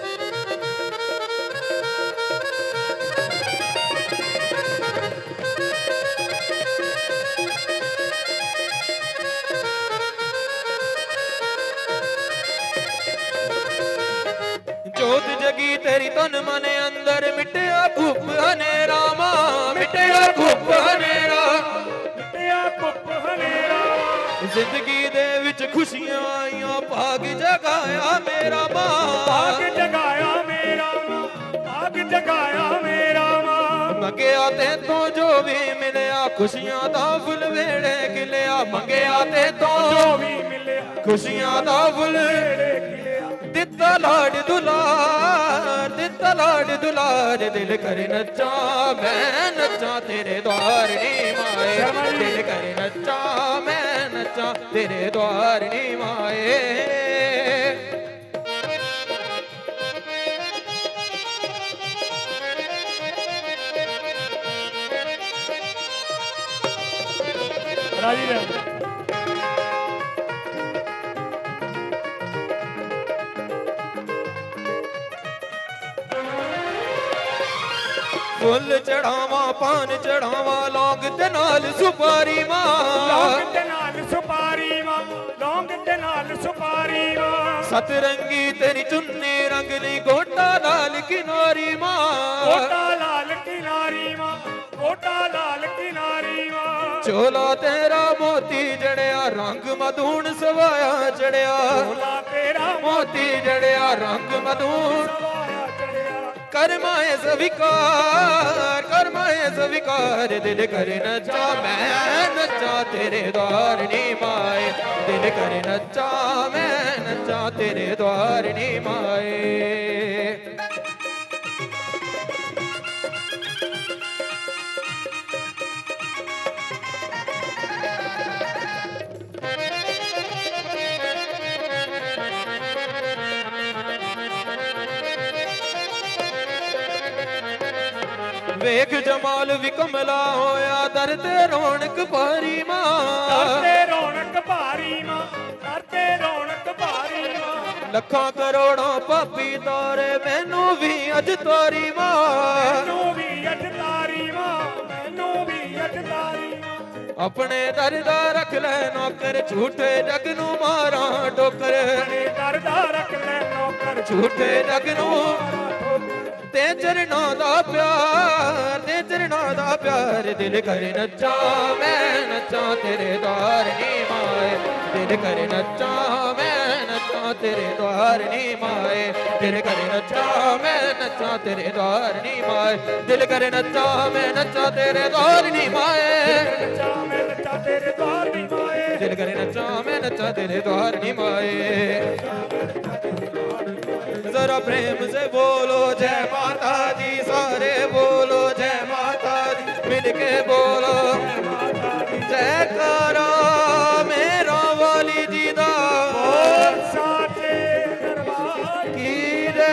D: जोत जगी तेरी तन मन अंदर मिटया धुप हनेरा मां मिटया धुप हनेरा
A: मिटया धुप हनेरा
D: जिंदगी दे विच खुशियां आईयां भाग जगाया मेरा मां
A: भाग जगाया मेरा भाग जगाया मेरा मां
D: मंगया ते तो जो भी मिलया खुशियां दा फुल वेड़े खिलिया मंगया ते तो
A: जो भी मिलया
D: खुशियां दा फुल
A: वेड़े खिलिया
D: दिता लाड दुलार दिता लाड दुलार दिल करे नच्चा मैं नच्चा तेरे द्वार नी माए दिल करे नच्चा मैं नच्चा तेरे द्वार नी माए
A: राजी रह
D: फुल चढ़ावा पान चढ़ावा लौंग ते नाल सुपारी मां
A: लौंग ते नाल सुपारी मां लौंग ते नाल सुपारी किनारी माँ
D: सतरंगी तेरी चुन्नी रंगली गोटा लाल किनारी माँ
A: गोटा लाल किनारी माँ गोटा लाल किनारी माँ
D: चोला तेरा मोती जड़िया रंग मधून सवाया चढ़िया
A: चोला तेरा
D: मोती जड़िया रंग मधून
A: सवाया चढ़िया
D: कर्माए स्वीकार कर्माए स्वीकार दिल करे नचा मैं नचा तेरे द्वार नी माए दिल करे नचा मैं नचा तेरे द्वार नी माए वेख जमाल विकमला होया दर ते रौनक भारी मां
A: करते रौनक भारी मां करते रौनक भारी मां
D: लखां करोड़ों पापी तारे मैनू भी अज तारी मां
A: मैनू भी अज तारी मां मैनू भी अज तारी मां
D: अपने दर दा रख ले नौकर झूठे जग नू मारा ठोकर
A: अपने दर दा रख ले नौकर
D: झूठे जग नू ते चरणों दा प्यार ते चरणों दा प्यार दिल करे नचा मैं नचा तेरे द्वार नी माए दिल करे नचा मैं नचा तेरे द्वार नी माए दिल करे नचा मैं नचा तेरे द्वार नी माए दिल करे नचा मैं नचा तेरे द्वार नी माए
A: नचा मैं नचा तेरे द्वार नी माए
D: दिल करे नचा मैं नचा तेरे द्वार नी माए जरा प्रेम से बोलो जय माता दी सारे बोलो जय माता दी मिलके बोलो जयकारा मेरा वाली जी दा
A: बोल साचे दरबार
D: की रे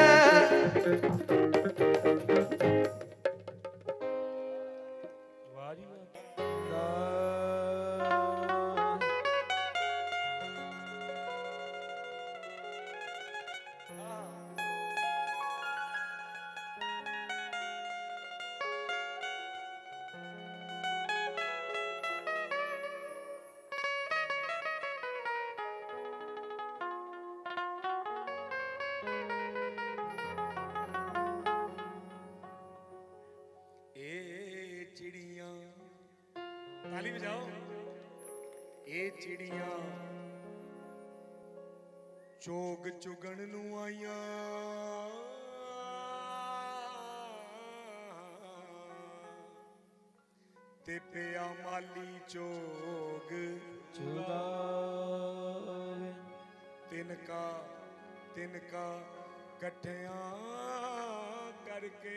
A: वाह जी वाह ताली बजाओ ए चिड़ियां चोग चुगण नू आईयां ते पिया माली चोग
D: चुगावे
A: तिनका तिनका कट्ठियां करके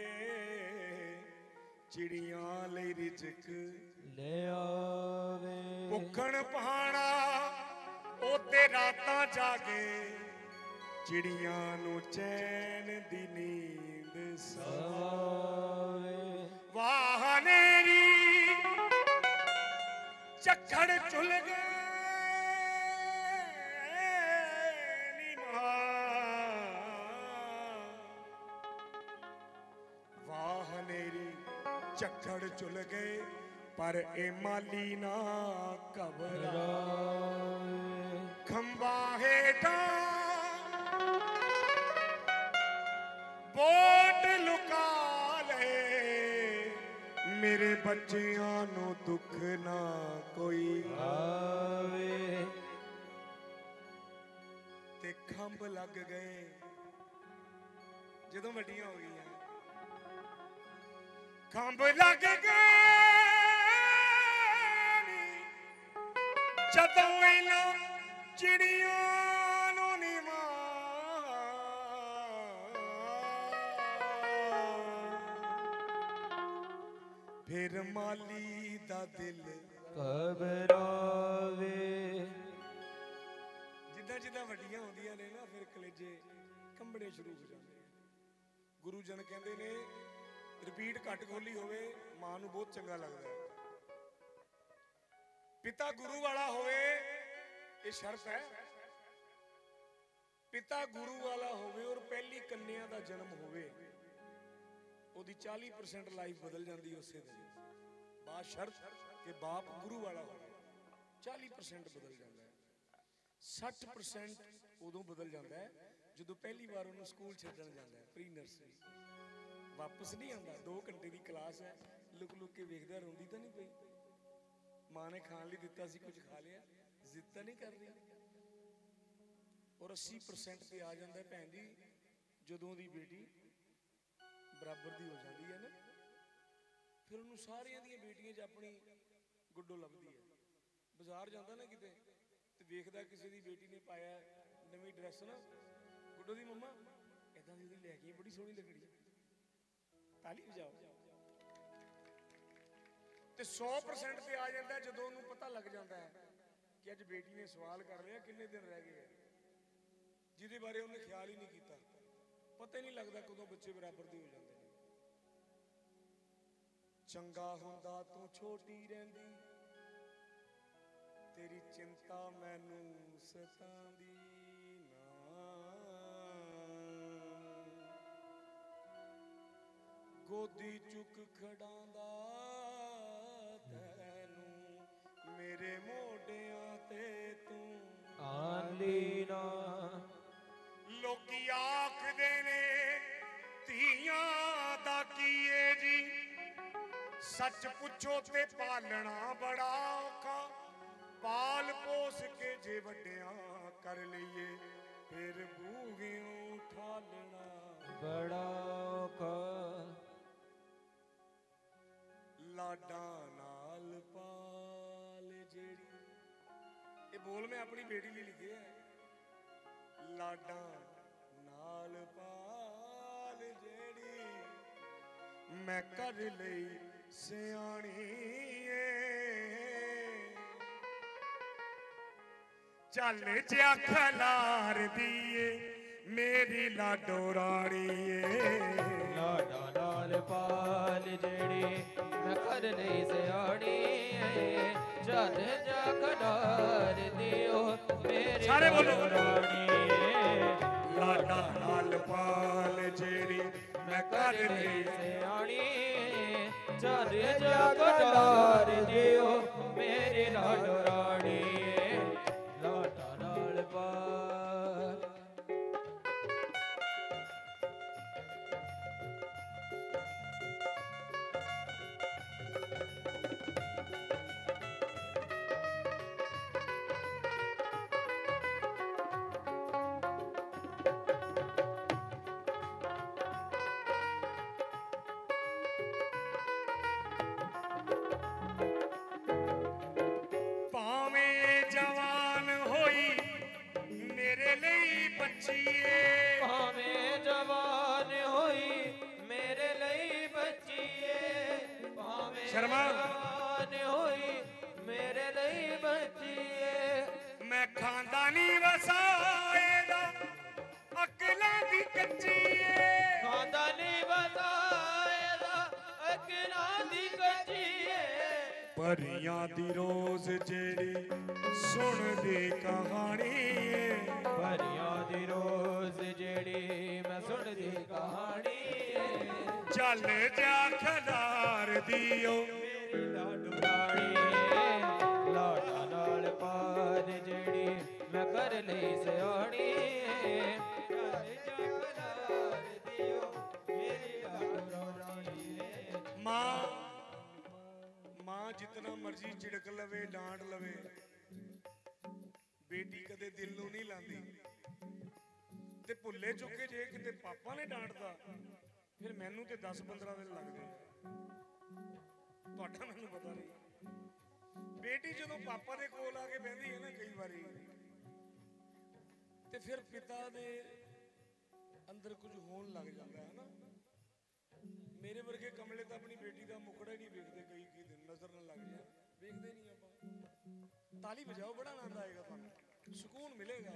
A: चिड़ियां ले रिजक
D: ले आवे
A: भुखण पहाड़ा ओते रातां जागे चिड़ियां नू चैन दी नींद सवावे वाह नेरी चक्खड़ चुल गए नी मां वाह नेरी चक्खड़ चुल गए पर ए माली ना कबरा खंबा हेठा बोट लुका ले मेरे बच्चियां नू दुख ना कोई
D: आवे
A: ते खंब लग गए जदों वड्डियां हो गईयां खंब लग गए जदों इन्हां चिड़ियां नू नी मां फिर माली दा दिल
D: घबरावे
A: जिद्दां जिद्दां वड्डियां होंदियां ने ना फिर कलेजे कंबणे शुरू हो जांदे गुरु जन कहंदे ने रिपीट घट खोली होवे मां नू बहुत चंगा लगदा है पिता गुरु वाला होवे ये शर्त है पिता गुरु वाला होवे और पहली कन्या दा जन्म होवे ओदी चालीस परसेंट लाइफ बदल जाती उसे दिन बात शर्त कि बाप गुरु वाला होवे चालीस परसेंट बदल जाता है ਸੱਠ ਪਰਸੈਂਟ ਉਦੋਂ ਬਦਲ ਜਾਂਦਾ ਹੈ ਜਦੋਂ ਪਹਿਲੀ ਵਾਰ ਉਹਨੂੰ ਸਕੂਲ ਛੱਡਣ ਜਾਂਦਾ ਹੈ, ਪ੍ਰੀ ਨਰਸਰੀ। ਵਾਪਸ ਨਹੀਂ ਆਉਂਦਾ। ਦੋ ਘੰਟੇ ਦੀ ਕਲਾਸ ਹੈ, ਲੁਕ ਲੁਕ ਕੇ ਵੇਖਦਾ, ਰੋਂਦੀ ਤਾਂ ਨਹੀਂ ਪਈ। ਮਾਂ ਨੇ ਖਾਣ ਲਈ ਦਿੱਤਾ ਸੀ, ਕੁਝ ਖਾ ਲਿਆ, ਜ਼ਿੱਦ ਤਾਂ ਨਹੀਂ ਕਰ ਰਹੀ। ਔਰ ਅੱਸੀ ਪਰਸੈਂਟ ਤੇ ਆ ਜਾਂਦਾ ਭੈਣ ਜੀ ਜਦੋਂ ਦੀ ਬੇਟੀ ਬਰਾਬਰ ਦੀ ਹੋ ਜਾਂਦੀ ਹੈ ਨਾ, ਫਿਰ ਉਹਨੂੰ ਸਾਰਿਆਂ ਦੀਆਂ ਬੇਟੀਆਂ 'ਚ ਆਪਣੀ ਗੁੱਡੋ ਲੱਭਦੀ ਹੈ। ਬਾਜ਼ਾਰ ਜਾਂਦਾ ਨਾ ਕਿਤੇ ਤੇ ਵੇਖਦਾ ਕਿਸੇ ਦੀ ਬੇਟੀ ਨੇ ਪਾਇਆ ਨਵੀਂ ਡਰੈਸ ਨਾ, ਗੁੱਡੋ ਦੀ ਮੰਮਾ ਏਦਾਂ ਦੀ ਉਹਦੀ ਲੈ ਕੇ ਬੜੀ ਸੋਹਣੀ ਲੱਗਣੀ, ਤਾਲੀ ਵਜਾਓ। ਤੇ ਸੌ ਪਰਸੈਂਟ ਤੇ ਆ ਜਾਂਦਾ ਜਦੋਂ ਉਹਨੂੰ ਪਤਾ ਲੱਗ ਜਾਂਦਾ ਹੈ ਕਿ ਅੱਜ ਬੇਟੀ ਨੇ ਸਵਾਲ ਕਰ ਲਿਆ ਕਿੰਨੇ ਦਿਨ ਰਹਿ ਗਏ, ਜਿਹਦੇ ਬਾਰੇ ਉਹਨੇ ਖਿਆਲ ਹੀ ਨਹੀਂ ਕੀਤਾ। ਪਤਾ ਹੀ ਨਹੀਂ ਲੱਗਦਾ ਕਦੋਂ ਬੱਚੇ ਬਰਾਬਰ ਦੇ ਹੋ ਜਾਂਦੇ ਨੇ। ਚੰਗਾ ਹੁੰਦਾ ਤੂੰ ਛੋਟੀ ਰਹਿੰਦੀ, ਤੇਰੀ ਚਿੰਤਾ ਮੈਨੂੰ ਸਤਾਉਂਦੀ ਨਾ। ਗੋਦੀ ਚੁੱਕ ਖੜਾਂਦਾ ਤੈਨੂੰ, ਮੇਰੇ ਮੋਢਿਆਂ ਤੇ ਤੂੰ
D: ਆਂਦੀ ਨਾ।
A: ਲੋਕੀ ਆਖਦੇ ਨੇ ਧੀਆਂ ਦਾ ਕੀ ਏ ਜੀ, ਸੱਚ ਪੁੱਛੋ ਤੇ ਪਾਲਣਾ ਬੜਾ ਔਖਾ। ਪਾਲ ਪੋਸ ਕੇ ਜੇ ਵੱਡਿਆਂ ਕਰ ਲਈਏ, ਫਿਰ ਬੂਹਿਓਂ ਠਾਲਣਾ
D: ਬੜਾ ਔਖਾ।
A: ਲਾਡਾਂ ਨਾਲ ਪਾਲ ਜਿਹੜੀ, ਇਹ ਬੋਲ ਮੈਂ ਆਪਣੀ ਬੇਟੀ ਲਈ ਲਿਖੇ ਹੈ। ਲਾਡਾਂ ਨਾਲ ਪਾਲ ਜਿਹੜੀ, ਮੈਂ ਕਰ ਲਈ ਸਿਆਣੀ ਏ। ਚੱਲ ਜਿਆ ਖਲਾਰਦੀ ਏ ਮੇਰੀ ਲਾਡੋ ਰਾਣੀ ਏ।
D: ਲਾਡਾਂ ਨਾਲ ਪਾਲ ਜਿਹੜੀ, ਮੈਂ ਕਰ ਲਈ ਸਿਆਣੀ ਏ। ਚੱਲ ਜਾ ਖਲਾਰ ਦਿਓ ਮੇਰੀ
A: ਸਾਰੇ ਬੋਲੋ।
D: ਰਾਣੀ ਏ।
A: ਲਾਡਾਂ ਨਾਲ ਪਾਲ ਜਿਹੜੀ, ਮੈਂ ਕਰ ਲਈ
D: ਸਿਆਣੀ ਏ। ਚੱਲ ਜਾ ਖਲਾਰ ਦਿਓ ਮੇਰੀ ਲਾਡੋ ਰਾਣੀ ਏ। ਲਾਡਾਂ ਨਾਲ ਪਾਲ।
A: ਭਾਵੇਂ ਜਵਾਨ ਹੋਈ ਮੇਰੇ ਲਈ ਬੱਚੀਏ,
D: ਭਾਵੇਂ ਜਵਾਨ ਹੋਈ ਮੇਰੇ ਲਈ ਬੱਚੀਏ। ਭਾਵੇਂ
A: ਸ਼ਰਮਾ।
D: ਜਵਾਨ ਹੋਈ ਮੇਰੇ ਲਈ ਬੱਚੀਏ।
A: ਮੈਂ ਖਾਂਦਾ ਨਹੀਂ ਵਸਾਏ ਦਾ ਅਕਲਾਂ ਦੀ ਕੱਚੀਏ।
D: ਖਾਂਦਾ ਨਹੀਂ ਵਸਾਏ ਦਾ ਅਕਲਾਂ ਦੀ ਕੱਚੀਏ।
A: ਪਰੀਆਂ ਦੀ ਰੋਜ਼ ਜਿਹੜੀ ਸੁਣਦੀ ਕਹਾਣੀ ਏ।
D: ਪਰੀਆਂ ਦੀ ਰੋਜ਼ ਜਿਹੜੀ ਮੈਂ ਸੁਣਦੀ ਕਹਾਣੀ ਏ।
A: ਚੱਲ ਜਾ ਖਲਾਰ ਦਿਓ
D: ਮੇਰੀ ਲਾਡੋ ਰਾਣੀ ਏ। ਲਾਡਾਂ ਨਾਲ ਪਾਲ ਜਿਹੜੀ, ਮੈਂ ਕਰ ਲਈ ਸਿਆਣੀ ਏ। ਚੱਲ ਜਾ ਖਲਾਰ ਦਿਓ ਮੇਰੀ ਲਾਡੋ ਰਾਣੀ ਏ।
A: ਮਾਂ ਮਾਂ ਜਿਤਨਾ ਮਰਜ਼ੀ ਝਿੜਕ ਲਵੇ, ਡਾਂਟ ਲਵੇ, ਬੇਟੀ ਕਦੇ ਦਿਲ ਨੂੰ ਨਹੀਂ ਲਾਂਦੀ। ਤੇ ਭੁੱਲੇ ਚੁੱਕੇ ਜੇ ਕਿਤੇ ਪਾਪਾ ਨੇ ਡਾਂਟਦਾ, ਫਿਰ ਮੈਨੂੰ ਤੇ ਦਸ ਪੰਦਰਾਂ ਦਿਨ ਲੱਗਦੇ। ਤੁਹਾਡਾ ਮੈਨੂੰ ਪਤਾ ਨਹੀਂ। ਬੇਟੀ ਜਦੋਂ ਪਾਪਾ ਦੇ ਕੋਲ ਆ ਕੇ ਬਹਿੰਦੀ ਹੈ ਨਾ ਕਈ ਵਾਰੀ, ਤੇ ਫਿਰ ਪਿਤਾ ਦੇ ਅੰਦਰ ਕੁਝ ਹੋਣ ਲੱਗ ਜਾਂਦਾ ਹੈ ਨਾ। ਮੇਰੇ ਵਰਗੇ ਕਮਲੇ ਤਾਂ ਆਪਣੀ ਬੇਟੀ ਦਾ ਮੁਖੜਾ ਹੀ ਨਹੀਂ ਵੇਖਦੇ, ਕਈ ਕਈ ਦਿਨ ਨਜ਼ਰ ਨਾ ਲੱਗ ਜਾਏ, ਵੇਖਦੇ ਨਹੀਂ ਆਪਾਂ। ਤਾਲੀ ਵਜਾਓ, ਬੜਾ ਆਨੰਦ ਆਏਗਾ ਤੁਹਾਨੂੰ, ਸਕੂਨ ਮਿਲੇਗਾ।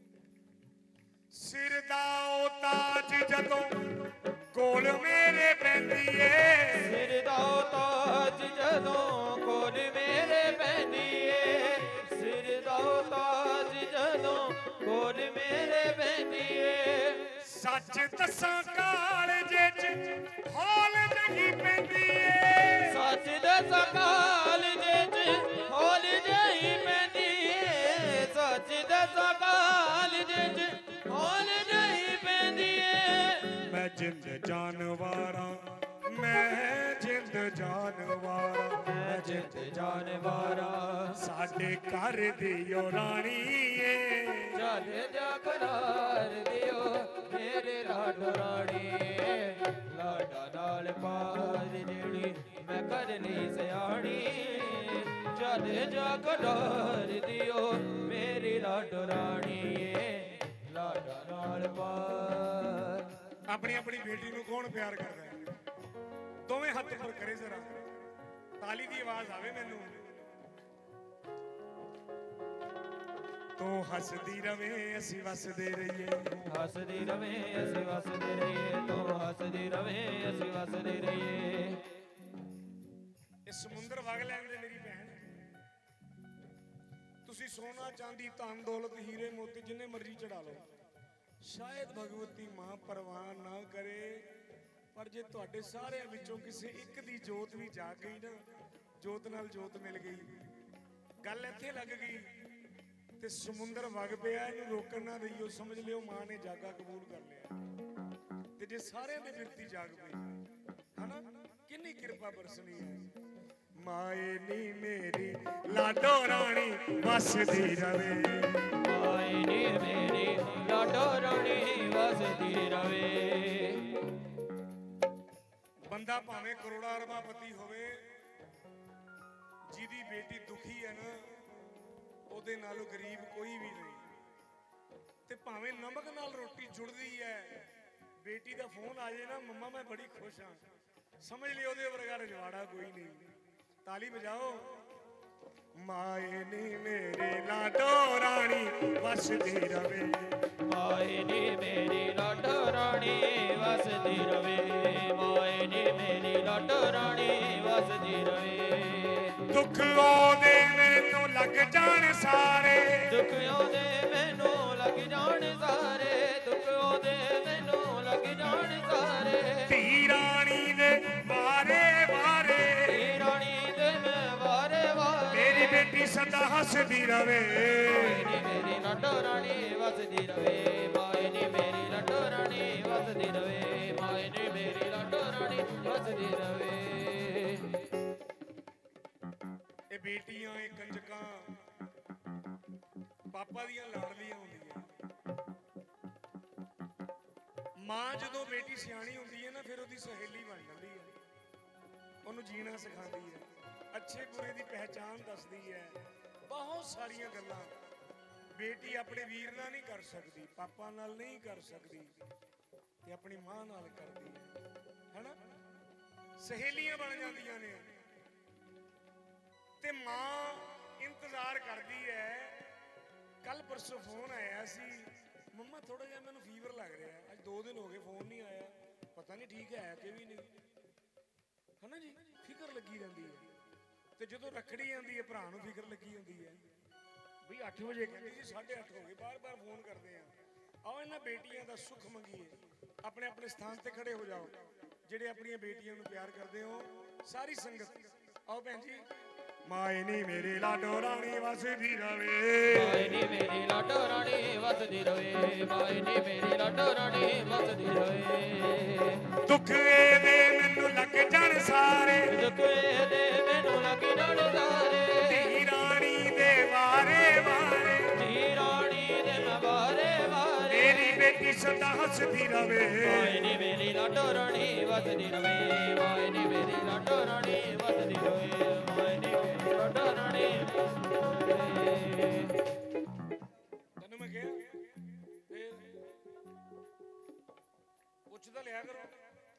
A: ਸਿਰ ਦਾ ਉਹ ਤਾਜ ਜਦੋਂ ਕੋਲ ਮੇਰੇ ਪੈਂਦੀ ਏ।
D: ਸਿਰ ਦਾ ਤਾਜ ਜਦੋਂ ਕੋਲ ਮੇਰੇ ਪੈਂਦੀ ਏ। ਸਿਰ ਦਾ ਤਾਜ ਜਦੋਂ ਕੋਲ ਮੇਰੇ ਪੈਂਦੀ ਏ।
A: ਸੱਚ ਦੱਸਾਂ ਕਾਲਜੇ ਚ ਹੌਲ ਨਹੀਂ ਪੈਂਦੀ ਏ।
D: ਸੱਚ ਦੱਸਾਂ ਕਾਲਜੇ ਚ ਹੌਲ ਜਿਹੀ ਪੈਂਦੀ ਏ। ਸੱਚ ਦੱਸਾਂ
A: ਮੈਂ ਜਿੰਦ ਜਾਨਵਾਰਾ ਮੈਂ ਜਿੰਦ ਜਾਨਵਾਰਾ
B: ਮੈਂ ਜਿੰਦ ਜਾਨਵਾਰਾ
A: ਸਾਡੇ ਘਰ ਦੀ ਓ ਰਾਣੀ ਏ
B: ਚੱਲ ਜਾ ਕਰਾਰ ਦਿਓ ਮੇਰੇ ਲਾਡੋ ਰਾਣੀ ਲਾਡਾ ਨਾਲ ਪਾਰ ਜਿਹੜੀ ਮੈਂ ਕਰ ਲਈ ਸਿਆਣੀ ਚੱਲ ਜਾ ਕਰਾਰ ਦਿਓ ਮੇਰੀ ਲਾਡੋ ਰਾਣੀ ਲਾਡਾ ਨਾਲ ਪਾਰ।
A: ਆਪਣੀ ਆਪਣੀ ਬੇਟੀ ਨੂੰ ਕੌਣ ਪਿਆਰ ਕਰਦਾ ਹੈ? ਦੋਵੇਂ ਹੱਥ ਉੱਪਰ ਕਰੇ ਜ਼ਰਾ, ਤਾਲੀ ਦੀ ਆਵਾਜ਼ ਆਵੇ ਮੈਨੂੰ। ਤੂੰ ਹੱਸਦੀ ਰਵੇਂ ਅਸੀਂ ਵਸਦੇ ਰਹੀਏ
B: ਹੱਸਦੀ ਰਵੇਂ ਅਸੀਂ ਵਸਦੇ ਰਹੀਏ ਤੂੰ ਹੱਸਦੀ ਰਵੇਂ ਅਸੀਂ ਵਸਦੇ ਰਹੀਏ।
A: ਇਹ ਸਮੁੰਦਰ ਵਗ ਲੈਂਦੇ ਮੇਰੀ ਭੈਣ। ਤੁਸੀਂ ਸੋਨਾ ਚਾਂਦੀ ਧਨ ਦੌਲਤ ਹੀਰੇ ਮੋਤੀ ਜਿੰਨੇ ਮਰਜ਼ੀ ਚੜਾ ਲਓ, ਸ਼ਾਇਦ ਭਗਵਤੀ ਮਾਂ ਪਰਵਾਹ ਨਾ ਕਰੇ, ਪਰ ਜੇ ਤੁਹਾਡੇ ਸਾਰਿਆਂ ਵਿੱਚੋਂ ਕਿਸੇ ਇੱਕ ਦੀ ਜੋਤ ਵੀ ਜਾਗ ਗਈ ਨਾ, ਜੋਤ ਨਾਲ ਜੋਤ ਮਿਲ ਗਈ, ਗੱਲ ਇੱਥੇ ਲੱਗ ਗਈ ਤੇ ਸਮੁੰਦਰ ਵਗ ਪਿਆ, ਇਹਨੂੰ ਰੋਕਣ ਨਾ ਦਈਓ, ਸਮਝ ਲਿਓ ਮਾਂ ਨੇ ਜਾਗਾ ਕਬੂਲ ਕਰ ਲਿਆ। ਤੇ ਜੇ ਸਾਰਿਆਂ ਦੇ ਬਿਰਤੀ ਜਾਗ ਪਈ ਹਨਾ, ਕਿੰਨੀ ਕਿਰਪਾ ਬਰਸਣੀ ਹੈ। ਮਾਏ ਨੀ ਮੇਰੀ ਲਾਡੋ ਰਾਣੀ ਵਸਦੀ ਰਵੇ
B: ਮਾਏ ਨੀ ਮੇਰੀ ਲਾਡੋ ਰਾਣੀ ਵਸਦੀ ਰਵੇ।
A: ਬੰਦਾ ਭਾਵੇਂ ਕਰੋੜਾ ਅਰਬਾਪਤੀ ਹੋਵੇ, ਜਿਹਦੀ ਬੇਟੀ ਦੁਖੀ ਹੈ ਨਾ, ਉਹਦੇ ਨਾਲੋਂ ਗਰੀਬ ਕੋਈ ਵੀ ਨਹੀਂ। ਤੇ ਭਾਵੇਂ ਨਮਕ ਨਾਲ ਰੋਟੀ ਜੁੜਦੀ ਹੈ, ਬੇਟੀ ਦਾ ਫੋਨ ਆ ਜਾਏ ਨਾ, ਮੰਮਾ ਮੈਂ ਬੜੀ ਖੁਸ਼ ਹਾਂ, ਸਮਝ ਲਿਓ ਉਹਦੇ ਵਰਗਾ ਰਜਵਾੜਾ ਕੋਈ ਨਹੀਂ। ਤਾਲੀ ਬਜਾਓ। ਮਾਏ ਨੀ ਮੇਰੀ ਲਾਡੋ ਰਾਣੀ ਵਸਦੀ ਰਵੇ
B: ਮਾਏ ਨੀ ਮੇਰੀ ਲਾਡੋ ਰਾਣੀ ਵਸਦੀ ਰਵੇ ਮਾਏ ਨੀ ਮੇਰੀ ਲਾਡੋ ਰਾਣੀ ਵਸਦੀ ਰਵੇ।
A: ਦੁੱਖ ਆਉਂਦੇ ਮੈਨੂੰ ਲੱਗ ਜਾਣ ਸਾਰੇ
B: ਦੁੱਖ ਆਉਂਦੇ ਮੈਨੂੰ ਲੱਗ ਜਾਣ ਸਾਰੇ ਦੁੱਖ ਆਉਂਦੇ ਮੈਨੂੰ ਲੱਗ ਜਾਣ ਸਾਰੇ।
A: ਧੀ ਰਾਣੀ ਦੇ ਵਾਰੇ ਵਾਰੇ
B: ਧੀ ਰਾਣੀ ਦੇ ਮੈਂ ਵਾਰੇ ਵਾਰੇ
A: ਮੇਰੀ ਬੇਟੀ ਸਦਾ ਹੱਸਦੀ ਰਵੇ
B: ਮਾਏ ਨੀ ਮੇਰੀ ਲਾਡੋ ਰਾਣੀ ਵਸਦੀ ਰਵੇ ਮਾਏ ਨੀ ਮੇਰੀ ਲਾਡੋ ਰਾਣੀ ਵਸਦੀ ਰਵੇ ਮਾਏ ਨੀ ਮੇਰੀ ਲਾਡੋ ਰਾਣੀ ਵਸਦੀ ਰਵੇ।
A: ਇਹ ਬੇਟੀਆਂ ਇਹ ਕੰਜਕਾਂ ਪਾਪਾ ਦੀਆਂ ਲਾਡਲੀਆਂ ਹੁੰਦੀਆਂ। ਮਾਂ ਜਦੋਂ ਬੇਟੀ ਸਿਆਣੀ ਹੁੰਦੀ ਹੈ ਨਾ, ਫਿਰ ਉਹਦੀ ਸਹੇਲੀ ਬਣ ਜਾਂਦੀ ਹੈ, ਉਹਨੂੰ ਜੀਣਾ ਸਿਖਾਉਂਦੀ ਹੈ, ਅੱਛੇ ਬੁਰੇ ਦੀ ਪਹਿਚਾਨ ਦੱਸਦੀ ਹੈ, ਬਹੁਤ ਸਾਰੀਆਂ ਗੱਲਾਂ। ਬੇਟੀ ਆਪਣੇ ਵੀਰ ਨਾਲ ਨਹੀਂ ਕਰ ਸਕਦੀ, ਪਾਪਾ ਨਾਲ ਨਹੀਂ ਕਰ ਸਕਦੀ, ਤੇ ਆਪਣੀ ਮਾਂ ਨਾਲ ਕਰਦੀ ਹੈ ਹੈਨਾ। ਸਹੇਲੀਆਂ ਬਣ ਜਾਂਦੀਆਂ ਨੇ ਤੇ ਮਾਂ ਇੰਤਜ਼ਾਰ ਕਰਦੀ ਹੈ। ਕੱਲ ਪਰਸੋਂ ਫੋਨ ਆਇਆ ਸੀ, ਮੰਮਾ ਥੋੜਾ ਜਿਹਾ ਮੈਨੂੰ ਫੀਵਰ ਲੱਗ ਰਿਹਾ, ਅੱਜ ਦੋ ਦਿਨ ਹੋ ਗਏ ਫੋਨ ਨਹੀਂ ਆਇਆ, ਪਤਾ ਨਹੀਂ ਠੀਕ ਹੈ ਕਿ ਵੀ ਨਹੀਂ, ਹਨਾ ਜੀ, ਫਿਕਰ ਲੱਗੀ ਰਹਿੰਦੀ ਹੈ। ਤੇ ਜਦੋਂ ਰੱਖੜੀ ਆਉਂਦੀ ਹੈ, ਭਰਾ ਨੂੰ ਫਿਕਰ ਲੱਗੀ ਹੁੰਦੀ ਹੈ, ਵੀ ਅੱਠ ਵਜੇ ਕਹਿੰਦੀ ਜੀ ਸਾਢੇ ਅੱਠ ਹੋ ਗਏ, ਬਾਰ ਬਾਰ ਫੋਨ ਕਰਦੇ ਆ। ਆਓ ਇਹਨਾਂ ਬੇਟੀਆਂ ਦਾ ਸੁੱਖ ਮੰਗੀਏ, ਆਪਣੇ ਆਪਣੇ ਸਥਾਨ ਤੇ ਖੜੇ ਹੋ ਜਾਓ, ਜਿਹੜੇ ਆਪਣੀਆਂ ਬੇਟੀਆਂ ਨੂੰ ਪਿਆਰ ਕਰਦੇ ਹੋ। ਸਾਰੀ ਸੰਗਤ ਆਓ ਭੈਣ ਜੀ। ਮਾਏ ਨੀ ਮੇਰੀ ਲਾਡੋ ਰਾਣੀ ਵਸਦੀ ਰਵੇ
B: ਮਾਏ ਨੀ ਮੇਰੀ ਲਾਡੋ ਰਾਣੀ ਵਸਦੀ ਰਵੇ ਮਾਏ ਨੀ ਮੇਰੀ ਲਾਡੋ ਰਾਣੀ ਵਸਦੀ ਰਵੇ।
A: ਦੁੱਖ ਇਹਦੇ ਮੈਨੂੰ ਲੱਗ ਜਾਣ ਸਾਰੇ
B: ਦੁੱਖ ਇਹਦੇ ਮੈਨੂੰ ਲੱਗ ਜਾਣ ਸਾਰੇ।
A: ਧੀ ਰਾਣੀ ਦੇ ਵਾਰੇ ਵਾਰੇ
B: ਧੀ ਰਾਣੀ ਦੇ ਮੈਂ ਵਾਰੇ ਵਾਰੇ
A: ਮੇਰੀ ਬੇਟੀ ਸਦਾ ਹੱਸਦੀ ਰਵੇ
B: ਮਾਏ ਨੀ ਮੇਰੀ ਲਾਡੋ ਰਾਣੀ ਵਸਦੀ ਰਵੇ ਮਾਏ ਨੀ ਮੇਰੀ ਲਾਡੋ ਰਾਣੀ ਵਸਦੀ ਰਵੇ ਮਾਏ ਨੀ ਮੇਰੀ ਲਾਡੋ ਰਾਣੀ ਵਸਦੀ ਰਵੇ।
A: ਤੈਨੂੰ ਮੈਂ ਕਿਹਾ ਫੇਰ ਪੁੱਛ ਤਾਂ ਲਿਆ ਕਰੋ।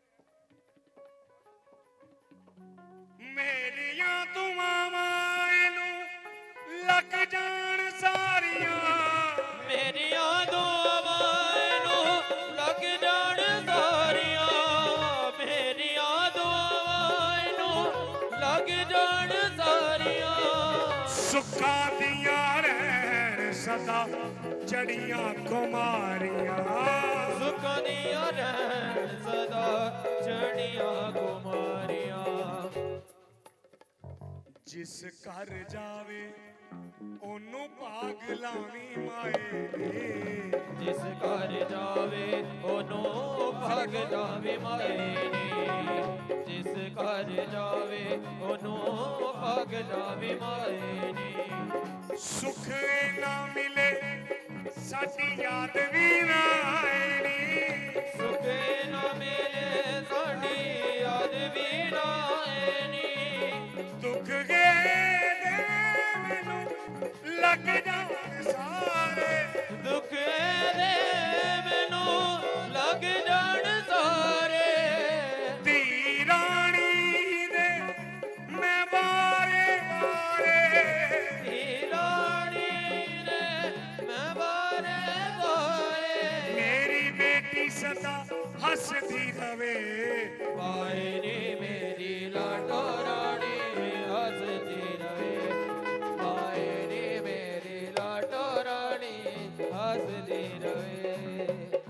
A: ਮੇਰੀਆਂ ਦੁਆਵਾਂ ਨੂੰ ਲੱਗ ਜਾਣ ਸਾਰੀਆਂ
B: ਮੇਰੀਆਂ ਦੁਆਵਾਂ ਨੂੰ ਲੱਗ ਜਾਣ ਸਾਰੀਆਂ ਮੇਰੀਆਂ ਦੁਆਵਾਂ ਨੂੰ ਲੱਗ ਜਾਣ ਸਾਰੀਆਂ।
A: ਸੁੱਖਾਂ ਦੀਆਂ ਰਹਿਣ ਸਦਾ ਚੜੀਆਂ ਕੁਮਾਰੀਆਂ
B: ਸੁੱਖਾਂ ਦੀਆਂ ਰਹਿਣ ਸਦਾ ਚੜੀਆਂ ਕੁਮਾਰੀਆਂ।
A: ਜਿਸ ਘਰ ਜਾਵੇ ਉਹਨੂੰ ਭਾਗ ਲਾਵੀਂ ਮਾਏ ਨੀ
B: ਜਿਸ ਘਰ ਜਾਵੇ ਉਹਨੂੰ ਭਾਗ ਜਾਵੇ ਮਾਏ ਨੀ ਜਿਸ ਘਰ ਜਾਵੇ ਉਹਨੂੰ ਭਾਗ ਜਾਵੇ ਮਾਏ ਨੀ
A: ਸੁਖ ਨਾ ਮਿਲੇ ਸਾਡੀ ਯਾਦ ਵੀ ਨਾ ਆਏ ਨੀ
B: ਸੁਖ ਨਾ ਮਿਲੇ ਸਾਡੀ ਯਾਦ ਵੀ ਨਾ ਆਏ ਨੀ
A: ਦੁੱਖ ਗਏ ਦੇ ਮੈਨੂੰ ਲੱਗ ਜਾਣ ਸਾਰੇ
B: ਦੁੱਖ ਦੇ ਮੈਨੂੰ ਲੱਗ ਜਾਣ ਸਾਰੇ
A: ਧੀ ਰਾਣੀ ਦੇ ਮੈਂ ਬਾਰੇ ਬਾਰੇ
B: ਧੀ ਰਾਣੀ ਦੇ ਮੈਂ ਬਾਰੇ ਬਾਰੇ
A: ਮੇਰੀ ਬੇਟੀ ਸਦਾ ਹੱਸਦੀ ਰਵੇ
B: ਬਾਏ ਨੀ ਮੇਰੀ ਲਾਡੋ ਰਾਣੀ ਹੱਸਦੀ ਰਵੇ ਬਾਏ ਨੀ ਮੇਰੀ ਲਾਡੋ ਰਾਣੀ ਹੱਸਦੀ ਰਵੇ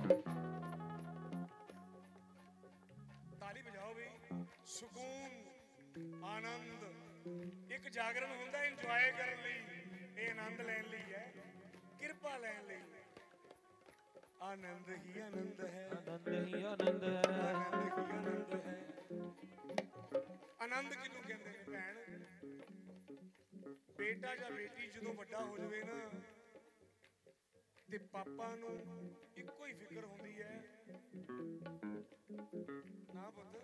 A: ਤਾਲੀ ਵਜਾਓ ਵੀ ਸਕੂਨ ਆਨੰਦ ਇੱਕ ਜਾਗਰਣ ਹੁੰਦਾ ਇੰਜੋਏ ਕਰਨ ਲਈ ਇਹ ਆਨੰਦ ਲੈਣ ਲਈ ਹੈ ਕਿਰਪਾ ਲੈਣ ਲਈ ਆਨੰਦ ਹੀ ਆਨੰਦ ਹੈ
B: ਆਨੰਦ ਹੀ ਆਨੰਦ ਹੈ
A: ਆਨੰਦ ਹੀ ਆਨੰਦ ਹੈ ਆਨੰਦ ਕਿਹਨੂੰ ਕਹਿੰਦੇ ਨੇ ਭੈਣ ਬੇਟਾ ਜਾਂ ਬੇਟੀ ਜਦੋਂ ਵੱਡਾ ਹੋ ਜਾਵੇ ਨਾ ਤੇ ਪਾਪਾ ਨੂੰ ਇੱਕੋ ਹੀ ਫਿਕਰ ਹੁੰਦੀ ਹੈ ਨਾ ਪੁੱਤ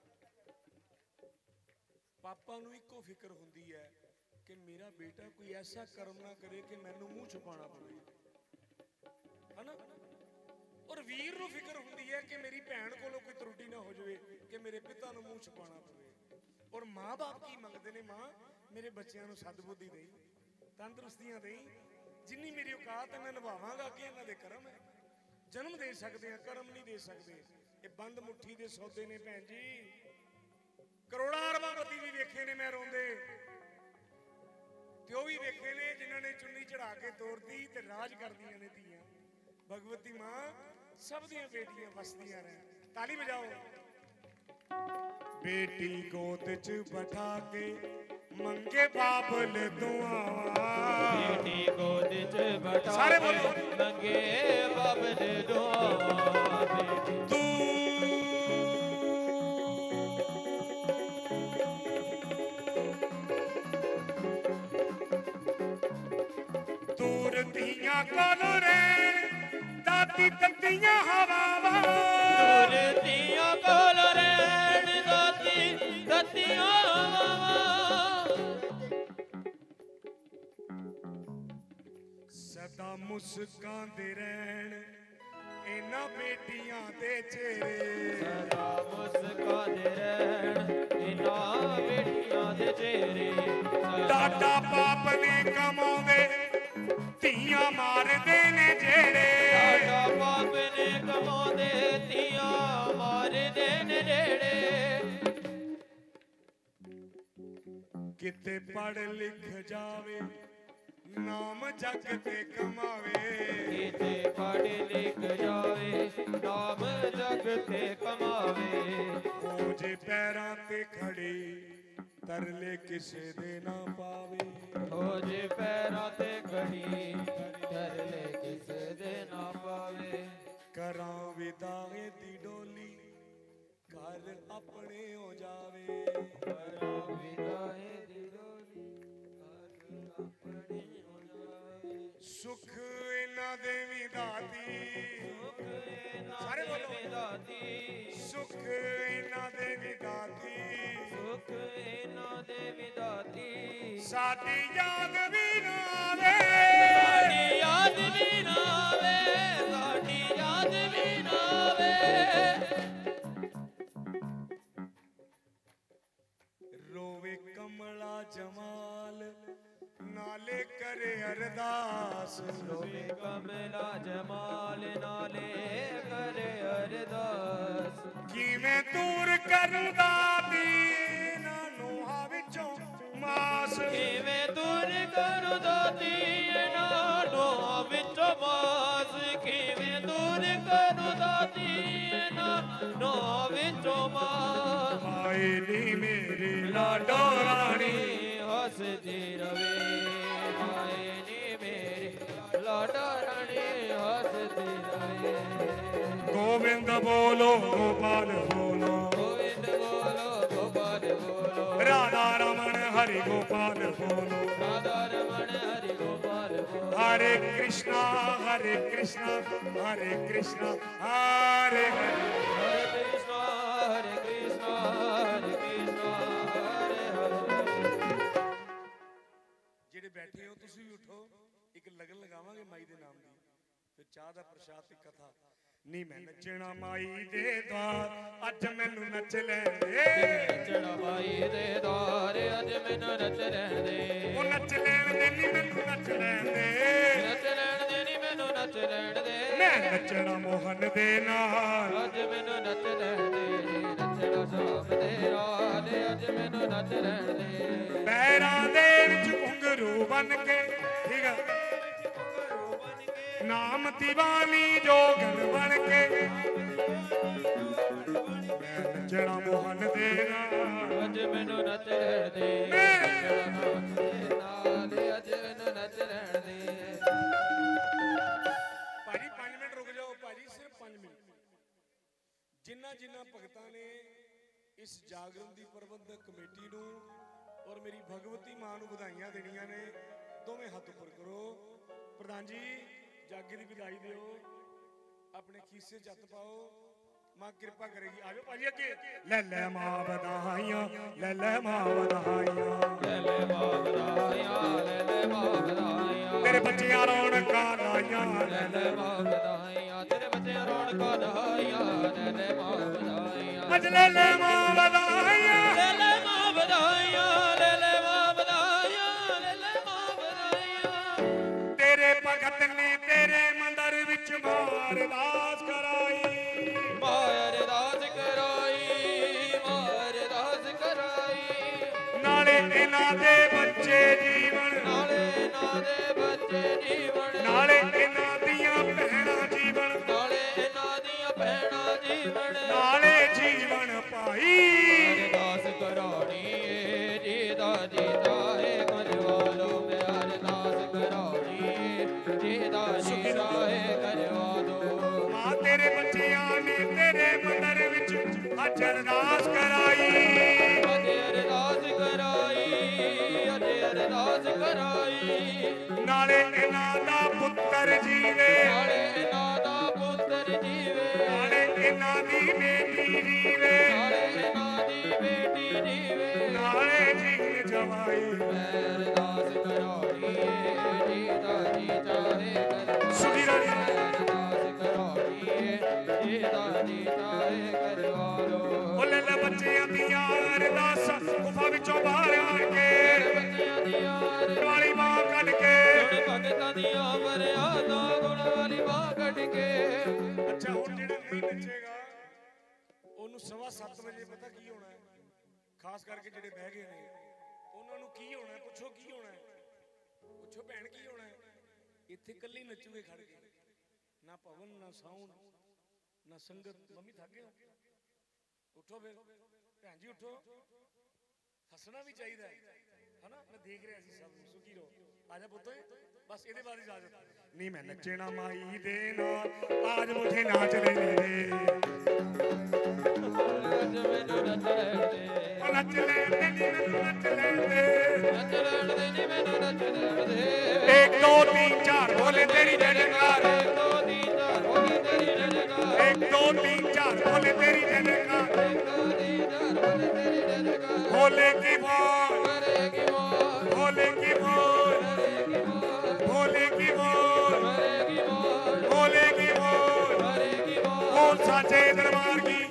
A: ਪਾਪਾ ਨੂੰ ਇੱਕੋ ਫਿਕਰ ਹੁੰਦੀ ਹੈ ਕਿ ਮੇਰਾ ਬੇਟਾ ਕੋਈ ਐਸਾ ਕਰਮ ਨਾ ਕਰੇ ਕਿ ਮੈਨੂੰ ਮੂੰਹ ਛੁਪਾਉਣਾ ਪਵੇ ਹਨਾ ਔਰ ਵੀਰ ਨੂੰ ਫਿਕਰ ਹੁੰਦੀ ਹੈ ਕਿ ਮੇਰੀ ਭੈਣ ਕੋਲੋਂ ਕੋਈ ਤਰੁੱਟੀ ਨਾ ਹੋ ਜਾਵੇ ਕਿ ਮੇਰੇ ਪਿਤਾ ਨੂੰ ਮੂੰਹ ਛੁਪਾਉਣਾ ਪਵੇ ਔਰ ਮਾਂ-ਬਾਪ ਕੀ ਮੰਗਦੇ ਨੇ ਮਾਂ ਮੇਰੇ ਬੱਚਿਆਂ ਨੂੰ ਸਦਬੁੱਧੀ ਦੇਈ ਤੰਦਰੁਸਤੀਆਂ ਦੇਈ ਜਿੰਨੀ ਮੇਰੀ ਔਕਾਤ ਹੈ ਮੈਂ ਨਿਭਾਵਾਂਗਾ ਕਿ ਇਹਨਾਂ ਦੇ ਕਰਮ ਹੈ ਜਨਮ ਦੇ ਸਕਦੇ ਆ ਕਰਮ ਨਹੀਂ ਦੇ ਸਕਦੇ ਇਹ ਬੰਦ ਮੁੱਠੀ ਦੇ ਸੌਦੇ ਨੇ ਭੈਣ ਜੀ ਕਰੋੜਾਂ ਅਰਬਾਂ ਪਤੀ ਵੀ ਵੇਖੇ ਨੇ ਮੈਂ ਰੋਂਦੇ ਤੇ ਉਹ ਵੀ ਵੇਖੇ ਨੇ ਜਿਨ੍ਹਾਂ ਨੇ ਚੁੰਨੀ ਚੜਾ ਕੇ ਤੋਰਦੀ ਤੇ ਰਾਜ ਕਰਦੀਆਂ ਨੇ ਧੀਆਂ ਭਗਵਤੀ ਮਾਂ ਸਭ ਦੀਆਂ ਬੇਟੀਆਂ ਵਸਦੀਆਂ ਰਹਿਣ ਤਾਲੀ ਵਜਾਓ बेटी गोद च बैठा के मंगे बाबल दुआवा
B: बेटी गोद च बैठा
A: सारे
B: के
A: बोलो
B: मंगे बाबल दुआवा बेटी
A: तू दूर दियां कोल रैन दाती तत्तियां हवावां
B: दूर दियां कोल रैन दाती तत्तियां हवावां
A: सदा मुस्कांदे रहन इन्हां बेटियां दे चेहरे
B: सदा मुस्कांदे रहन इन्हां बेटियां दे चेहरे
A: दादा बाप ने कमाਉਂਦੇ ਧੀਆਂ ਮਾਰਦੇ ਨੇ ਜਿਹੜੇ
B: ਸਾਡਾ ਬਾਪ ਨੇ ਕਮਾਉਂਦੇ ਧੀਆਂ ਮਾਰਦੇ ਨੇ ਜਿਹੜੇ
A: ਕਿਤੇ ਪੜ ਲਿਖ ਜਾਵੇ ਨਾਮ ਜਗ ਤੇ ਕਮਾਵੇ
B: ਕਿਤੇ ਪੜ ਲਿਖ ਜਾਵੇ ਨਾਮ ਜਗ ਤੇ ਕਮਾਵੇ
A: ਹੋ ਜੇ ਪੈਰਾਂ ਤੇ ਖੜੀ ਤਰਲੇ ਕਿਸੇ ਦੇ ਨਾ ਪਾਵੇ
B: ਹੋ ਜੇ ਪੈਰਾਂ ਤੇ ਖੜੀ ਤਰਲੇ ਕਿਸੇ ਦੇ ਨਾ ਪਾਵੇ
A: ਕਰਾਂ ਵਿਦਾਏ ਦੀ ਡੋਲੀ ਘਰ ਆਪਣੇ ਹੋ ਜਾਵੇ
B: ਕਰਾਂ ਵਿਦਾਏ ਦੀ ਡੋਲੀ ਘਰ ਆਪਣੇ ਹੋ ਜਾਵੇ
A: ਸੁਖ ਇਹਨਾਂ ਦੇ ਵਿਦਾਤੀ
B: ਸੁਖ ਇਹਨਾਂ
A: ਸਾਰੇ
B: ਦੇ
A: ਬੋਲੋ
B: ਵਿਦਾਤੀ
A: ਸੁਖ ਇਹਨਾਂ ਦੇ ਵਿਦਾਤੀ
B: ਸੁਖ ਇਹਨਾਂ ਦੇ ਵਿਦਾਤੀ
A: ਸਾਡੀ ਯਾਦ ਵੀ ਨਾ ਆਵੇ
B: ਸਾਡੀ ਯਾਦ ਵੀ ਨਾ ਆਵੇ ਸਾਡੀ ਯਾਦ ਵੀ ਨਾ ਆਵੇ
A: ਰੋਵੇ ਕਮਲਾ ਜਮਾਲ ਨਾਲੇ ਕਰੇ ਅਰਦਾਸ
B: ਰੋਵੇ ਕਮਲਾ ਜਮਾਲ ਨਾਲੇ ਕਰੇ ਅਰਦਾਸ
A: ਕਿਵੇਂ ਦੂਰ ਕਰੂ ਦਾਤੀ ਇਹਨਾਂ ਨੋਹਾਂ ਵਿੱਚੋਂ ਮਾਸ
B: ਕਿਵੇਂ ਦੂਰ ਕਰੂ ਦਾਤੀ ਇਹਨਾਂ ਨੋਹਾਂ ਵਿੱਚੋਂ ਮਾਸ ਕਿਵੇਂ ਦੂਰ ਕਰੂ ਦਾਤੀ ਇਹਨਾਂ ਨੋਹਾਂ ਵਿੱਚੋਂ ਮਾਸ
A: ਆਏ ਨੀ ਮੇਰੀ ਲਾਡੋ ਰਾਣੀ
B: ਹੱਸਦੀ ਰਵੇ
A: गोविंद बोलो गोपाल बोलो
B: गोविंद बोलो गोपाल बोलो
A: राधा रमण हरि गोपाल बोलो
B: राधा रमण हरि गोपाल बोलो
A: हरे कृष्णा हरे कृष्णा हरे कृष्णा हरे हरे
B: हरे कृष्णा हरे कृष्णा हरे कृष्णा हरे हरे
A: ਜਿਹੜੇ ਬੈਠੇ ਹੋ ਤੁਸੀਂ ਵੀ ਉਠੋ ਇੱਕ ਲਗਨ ਲਗਾਵਾਂਗੇ ਮਾਈ ਦੇ ਨਾਮ ਦੀ ਫਿਰ ਚਾਹ ਦਾ ਪ੍ਰਸ਼ਾਦ ਤੇ ਕਥਾ ਨੀ ਮੈਂ ਨੱਚਣਾ ਮਾਈ ਦੇ ਦਵਾਰ ਅੱਜ ਮੈਨੂੰ ਨੱਚ ਲੈਣ ਦੇ
B: ਨੱਚਣਾ ਮਾਈ ਦੇ ਦਵਾਰ ਅੱਜ ਮੈਨੂੰ ਨੱਚ ਲੈਣ ਦੇ
A: ਉਹ ਨੱਚ ਲੈਣ ਦੇ ਨੀ ਮੈਨੂੰ ਨੱਚ ਲੈਣ ਦੇ
B: ਨੱਚ ਲੈਣ ਦੇ ਨੀ ਮੈਨੂੰ ਨੱਚ ਲੈਣ ਦੇ
A: ਮੈਂ ਨੱਚਣਾ ਮੋਹਨ ਦੇ ਨਾਲ
B: ਅੱਜ ਮੈਨੂੰ ਨੱਚ ਲੈਣ ਦੇ ਨੱਚਣਾ ਸ਼ਾਮ ਦੇ ਨਾਲ ਅੱਜ ਮੈਨੂੰ ਨੱਚ ਲੈਣ ਦੇ
A: ਪੈਰਾਂ ਦੇ ਵਿੱਚ ਘੁੰਗਰੂ ਬਨ ਕੇ ਠੀਕ ਹੈ ਨਾਮ ਦੀਵਾਨੀ ਜੋਗਨ ਬਣ ਕੇ ਮੈਂ ਨੱਚਣਾ ਮੋਹਨ ਦੇ ਨਾਲ
B: ਅੱਜ ਮੈਨੂੰ ਨੱਚ ਲੈਣ ਦੇ ਨੱਚਣਾ ਮੋਹਨ ਦੇ ਨਾਲ ਅੱਜ ਮੈਨੂੰ ਨੱਚ ਲੈਣ ਦੇ
A: ਭਾਜੀ ਪੰਜ ਮਿੰਟ ਰੁਕ ਜਾਓ ਭਾਜੀ ਸਿਰਫ ਪੰਜ ਮਿੰਟ ਜਿਨ੍ਹਾਂ ਜਿਨ੍ਹਾਂ ਭਗਤਾਂ ਨੇ ਇਸ ਜਾਗਰਣ ਦੀ ਪ੍ਰਬੰਧਕ ਕਮੇਟੀ ਨੂੰ ਔਰ ਮੇਰੀ ਭਗਵਤੀ ਮਾਂ ਨੂੰ ਵਧਾਈਆਂ ਦੇਣੀਆਂ ਨੇ ਦੋਵੇਂ ਹੱਥ ਉੱਪਰ ਕਰੋ ਪ੍ਰਧਾਨ ਜੀ ਜਾਗੇ ਦੀ ਵਿਦਾਈ ਦਿਓ ਆਪਣੇ ਖੀਸੇ ਚ ਹੱਥ ਪਾਓ ਮਾਂ ਕਿਰਪਾ ਕਰੇਗੀ ਆਜੋ ਭਾਜੀ ਅੱਗੇ ਲੈ ਲੈ ਮਾਂ ਵਧਾਈਆਂ ਲੈ ਲੈ ਮਾਂ ਵਧਾਈਆਂ
B: ਲੈ ਲੈ ਮਾਂ ਵਧਾਈਆਂ ਲੈ ਲੈ ਮਾਂ ਵਧਾਈਆਂ
A: ਤੇਰੇ ਬੱਚਿਆਂ ਰੌਣਕਾਂ ਲਾਈਆਂ
B: ਲੈ ਲੈ ਮਾਂ ਵਧਾਈਆਂ ਤੇਰੇ ਬੱਚਿਆਂ ਰੌਣਕਾਂ ਲਾਈਆਂ ਲੈ ਲੈ ਮਾਂ ਵਧਾਈਆਂ
A: ਅੱਜ ਲੈ ਲੈ ਮਾਂ ਵਧਾਈਆਂ
B: ਲੈ ਲੈ ਮਾਂ ਵਧਾਈਆਂ ਲੈ ਲੈ ਮਾਂ ਵਧਾਈਆਂ ਲੈ ਲੈ ਮਾਂ ਵਧਾਈਆਂ
A: ਤੇਰੇ ਭਗਤ ਨੇ ਤੇਰੇ ਮੰਦਰ ਵਿੱਚ ਮਾਂ ਅਰਦਾਸ ਕਰਾਈ
B: ਮਾਂ ਅਰਦਾਸ ਕਰਾਈ ਮਾਂ ਅਰਦਾਸ ਕਰਾਈ
A: ਨਾਲੇ ਇਹਨਾਂ ਦੇ ਬੱਚੇ ਜੀਵਨ
B: ਨਾਲੇ ਇਹਨਾਂ ਦੇ ਬੱਚੇ ਜੀਵਨ
A: ਨਾਲੇ ਇਹਨਾਂ ਦੀਆਂ ਭੈਣਾਂ ਜੀਵਨ
B: ਨਾਲੇ ਇਹਨਾਂ ਦੀਆਂ ਭੈਣਾਂ ਜੀਵਨ
A: ਨਾਲੇ ਜੀਵਨ ਭਾਈ
B: ਅਰਦਾਸ ਕਰਾਉਣੀ ਏ ਜੀਦਾ ਜੀਦਾ ਏ ਕਰਵਾ ਲੋ ਮੈਂ ਅਰਦਾਸ ਕਰਾਉਣੀ ਏ ਜੀਦਾ ਜੀਦਾ ਏ ਕਰਵਾ ਦੋ
A: ਮਾਂ ਤੇਰੇ ਬੱਚਿਆਂ ਨੇ ਤੇਰੇ ਮੰਦਰ ਵਿੱਚ ਅੱਜ ਅਰਦਾਸ ਕਰਾਈ
B: ਅੱਜ ਅਰਦਾਸ ਕਰਾਈ ਅੱਜ ਅਰਦਾਸ ਕਰਾਈ
A: ਨਾਲੇ ਇਹਨਾਂ ਦਾ ਪੁੱਤਰ ਜੀਵੇ
B: ਨਾਲੇ ਇਹਨਾਂ ਦਾ ਪੁੱਤਰ ਜੀਵੇ
A: ਨਾਲੇ ਇਹਨਾਂ ਦੀ ਬੇਟੀ ਜੀਵੇ
B: ਨਾਲੇ ਇਹਨਾਂ ਦੀ ਬੇਟੀ ਜੀਵੇ
A: ਨਾਲੇ ਜੀਵ ਜਵਾਈ
B: ਮੈਂ ਅਰਦਾਸ ਕਰਾਉਣੀ ਏ ਜੀਦਾ ਜੀਦਾ ਏ ਕਰਵਾ
A: ਸੁਖੀ ਰਾਣੀ
B: ਅਰਦਾਸ ਕਰਾਉਣੀ ਏ ਜੀਦਾ ਜੀਦਾ ਏ ਕਰਵਾ ਲੋ
A: ਉਹ ਲੈ ਲੈ ਬੱਚਿਆਂ ਦੀਆਂ ਅਰਦਾਸਾਂ ਗੁਫਾ ਵਿੱਚੋਂ ਬਾਹਰ ਆਣ ਕੇ
B: ਬੱਚਿਆਂ ਦੀਆਂ
A: ਵਾਲੀ ਮਾਂ ਕੱਢ ਕੇ
B: ਗੁਣ ਭਗਤਾਂ ਦੀਆਂ ਮਰਿਆਦਾ ਗੁਣ ਵਾਲੀ ਮਾਂ ਕੱਢ ਕੇ
A: ਅੱਛਾ ਹੁਣ ਜਿਹੜਾ ਨਹੀਂ ਨੱਚੇਗਾ ਉਹਨੂੰ ਸਵਾ ਸੱਤ ਵਜੇ ਪਤਾ ਕੀ ਹੋਣਾ ਹੈ ਖਾਸ ਕਰਕੇ ਜਿਹੜੇ ਬਹਿ ਗਏ ਨੇ ਉਹਨਾਂ ਨੂੰ ਕੀ ਹੋਣਾ ਹੈ ਪੁੱਛੋ ਕੀ ਹੋਣਾ ਹੈ ਪੁੱਛੋ ਭੈਣ ਕੀ ਹੋਣਾ ਹੈ ਇੱਥੇ ਇਕੱਲੇ ਨੱਚੂਗੇ ਖੜ ਕੇ ਨਾ ਭਵਨ ਨਾ ਸਾਊਂਡ ਨਾ ਸੰਗਤ ਮੰਮੀ ਥੱਕ ਗਏ ਹੋ ਉੱਠੋ ਫਿਰ ਭੈਣ ਜੀ ਉੱਠੋ ਹੱਸਣਾ ਵੀ ਚਾਹੀਦਾ ਹੈ ਹਨਾ ਮੈਂ ਦੇਖ ਰਿਹਾ ਸੀ ਸਭ ਨੂੰ ਸੁਖੀ ਰਹੋ ਆਜਾ ਪੁੱਤ ਬਸ ਇਹਦੇ ਬਾਅਦ ਇਜਾਜ਼ਤ ਨਹੀਂ ਮੈਂ ਨੱਚਣਾ ਮਾਈ ਦੇ ਨਾਲ ਆਜ ਮੁਝੇ ਨਾਚ ਲੈ ਦੇ
B: ਅੱਜ ਮੈਨੂੰ ਨੱਚ ਲੈਣ ਦੇ
A: ਉਹ ਨੱਚ ਲੈ ਦੇ ਨੀ ਮੈਨੂੰ ਨੱਚ ਲੈ ਦੇ
B: ਨੱਚ ਲੈਣ ਦੇ ਨੀ ਮੈਨੂੰ ਨੱਚ ਲੈਣ ਦੇ
A: एक दो तीन चार बोले तेरी जयकार
B: ਇੱਕ ਦੋ ਤਿੰਨ ਚਾਰ ਬੋਲੇ ਤੇਰੀ ਜਨਕਾਰ
A: एक दो तीन चार बोले तेरी जयकार
B: ਇੱਕ ਦੋ ਤਿੰਨ ਚਾਰ ਬੋਲੇ ਤੇਰੀ ਜਨਕਾਰ
A: भोले की बोल
B: ਕਰੇਗੀ ਮੋਰ
A: भोले की बोल
B: ਕਰੇਗੀ ਮੋਰ
A: भोले की बोल
B: ਕਰੇਗੀ ਮੋਰ
A: भोले की बोल
B: ਕਰੇਗੀ ਮੋਰ
A: बोल साचे दरबार की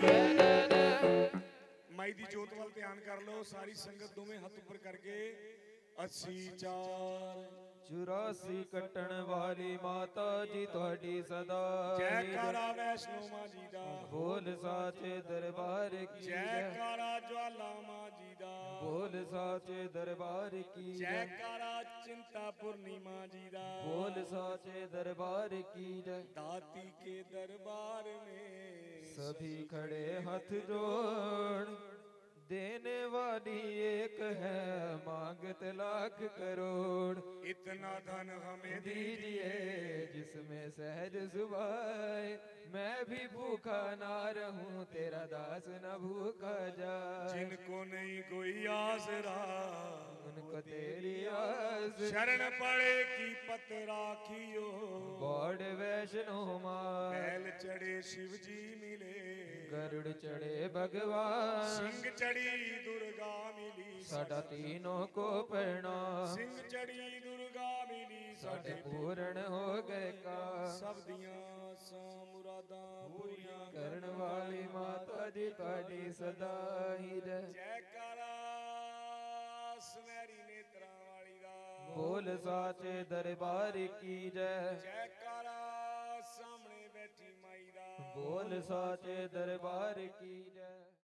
A: माई दी जोत वाल ध्यान कर लो सारी संगत दोवें हाथ ऊपर करके अस्सी चार
B: ਚੁਰਾਸੀ ਕੱਟਣ ਵਾਲੀ ਮਾਤਾ ਜੀ ਤੁਹਾਡੀ ਸਦਾ
A: जयकारा वैष्णो मां जी दा
B: ਬੋਲ ਸਾਚੇ ਦਰਬਾਰ ਕੀ ਜੈ
A: जयकारा ज्वाला मां जी दा
B: ਬੋਲ ਸਾਚੇ ਦਰਬਾਰ ਕੀ ਜੈ
A: जयकारा चिंतापुरनी मां जी दा
B: ਬੋਲ ਸਾਚੇ ਦਰਬਾਰ ਕੀ ਜੈ
A: दाती के दरबार में
B: सभी खड़े हाथ जोड़ देने वाली एक है मांगत लाख करोड़।
A: इतना धन हमें
B: दीजिए जिसमें सहज सुभाए, मैं भी भूखा ना रहूं तेरा दास न भूखा जाए।
A: जिनको नहीं कोई आसरा
B: उनको तेरी आस,
A: शरण पड़े की पत राखियो।
B: बौड़ वैष्णो माँ,
A: बैल चढ़े शिव जी मिले,
B: गरुड़ चढ़े भगवान,
A: सिंह चढ़ी दुर्गा मिली,
B: साडा तीनों को प्रणाम।
A: सिंह चढ़ी दुर्गा मिली,
B: साडे पूर्ण हो गए का,
A: सब दियां सा मुरादां पूरियां
B: करण वाली माता जी ਤੁਹਾਡੀ सदा ही रह।
A: जयकारा सुनहरी नेत्रां वाली दा,
B: बोल साचे दरबार की जय।
A: जयकारा सामने बैठी माई दा,
B: बोल साचे दरबार की जय।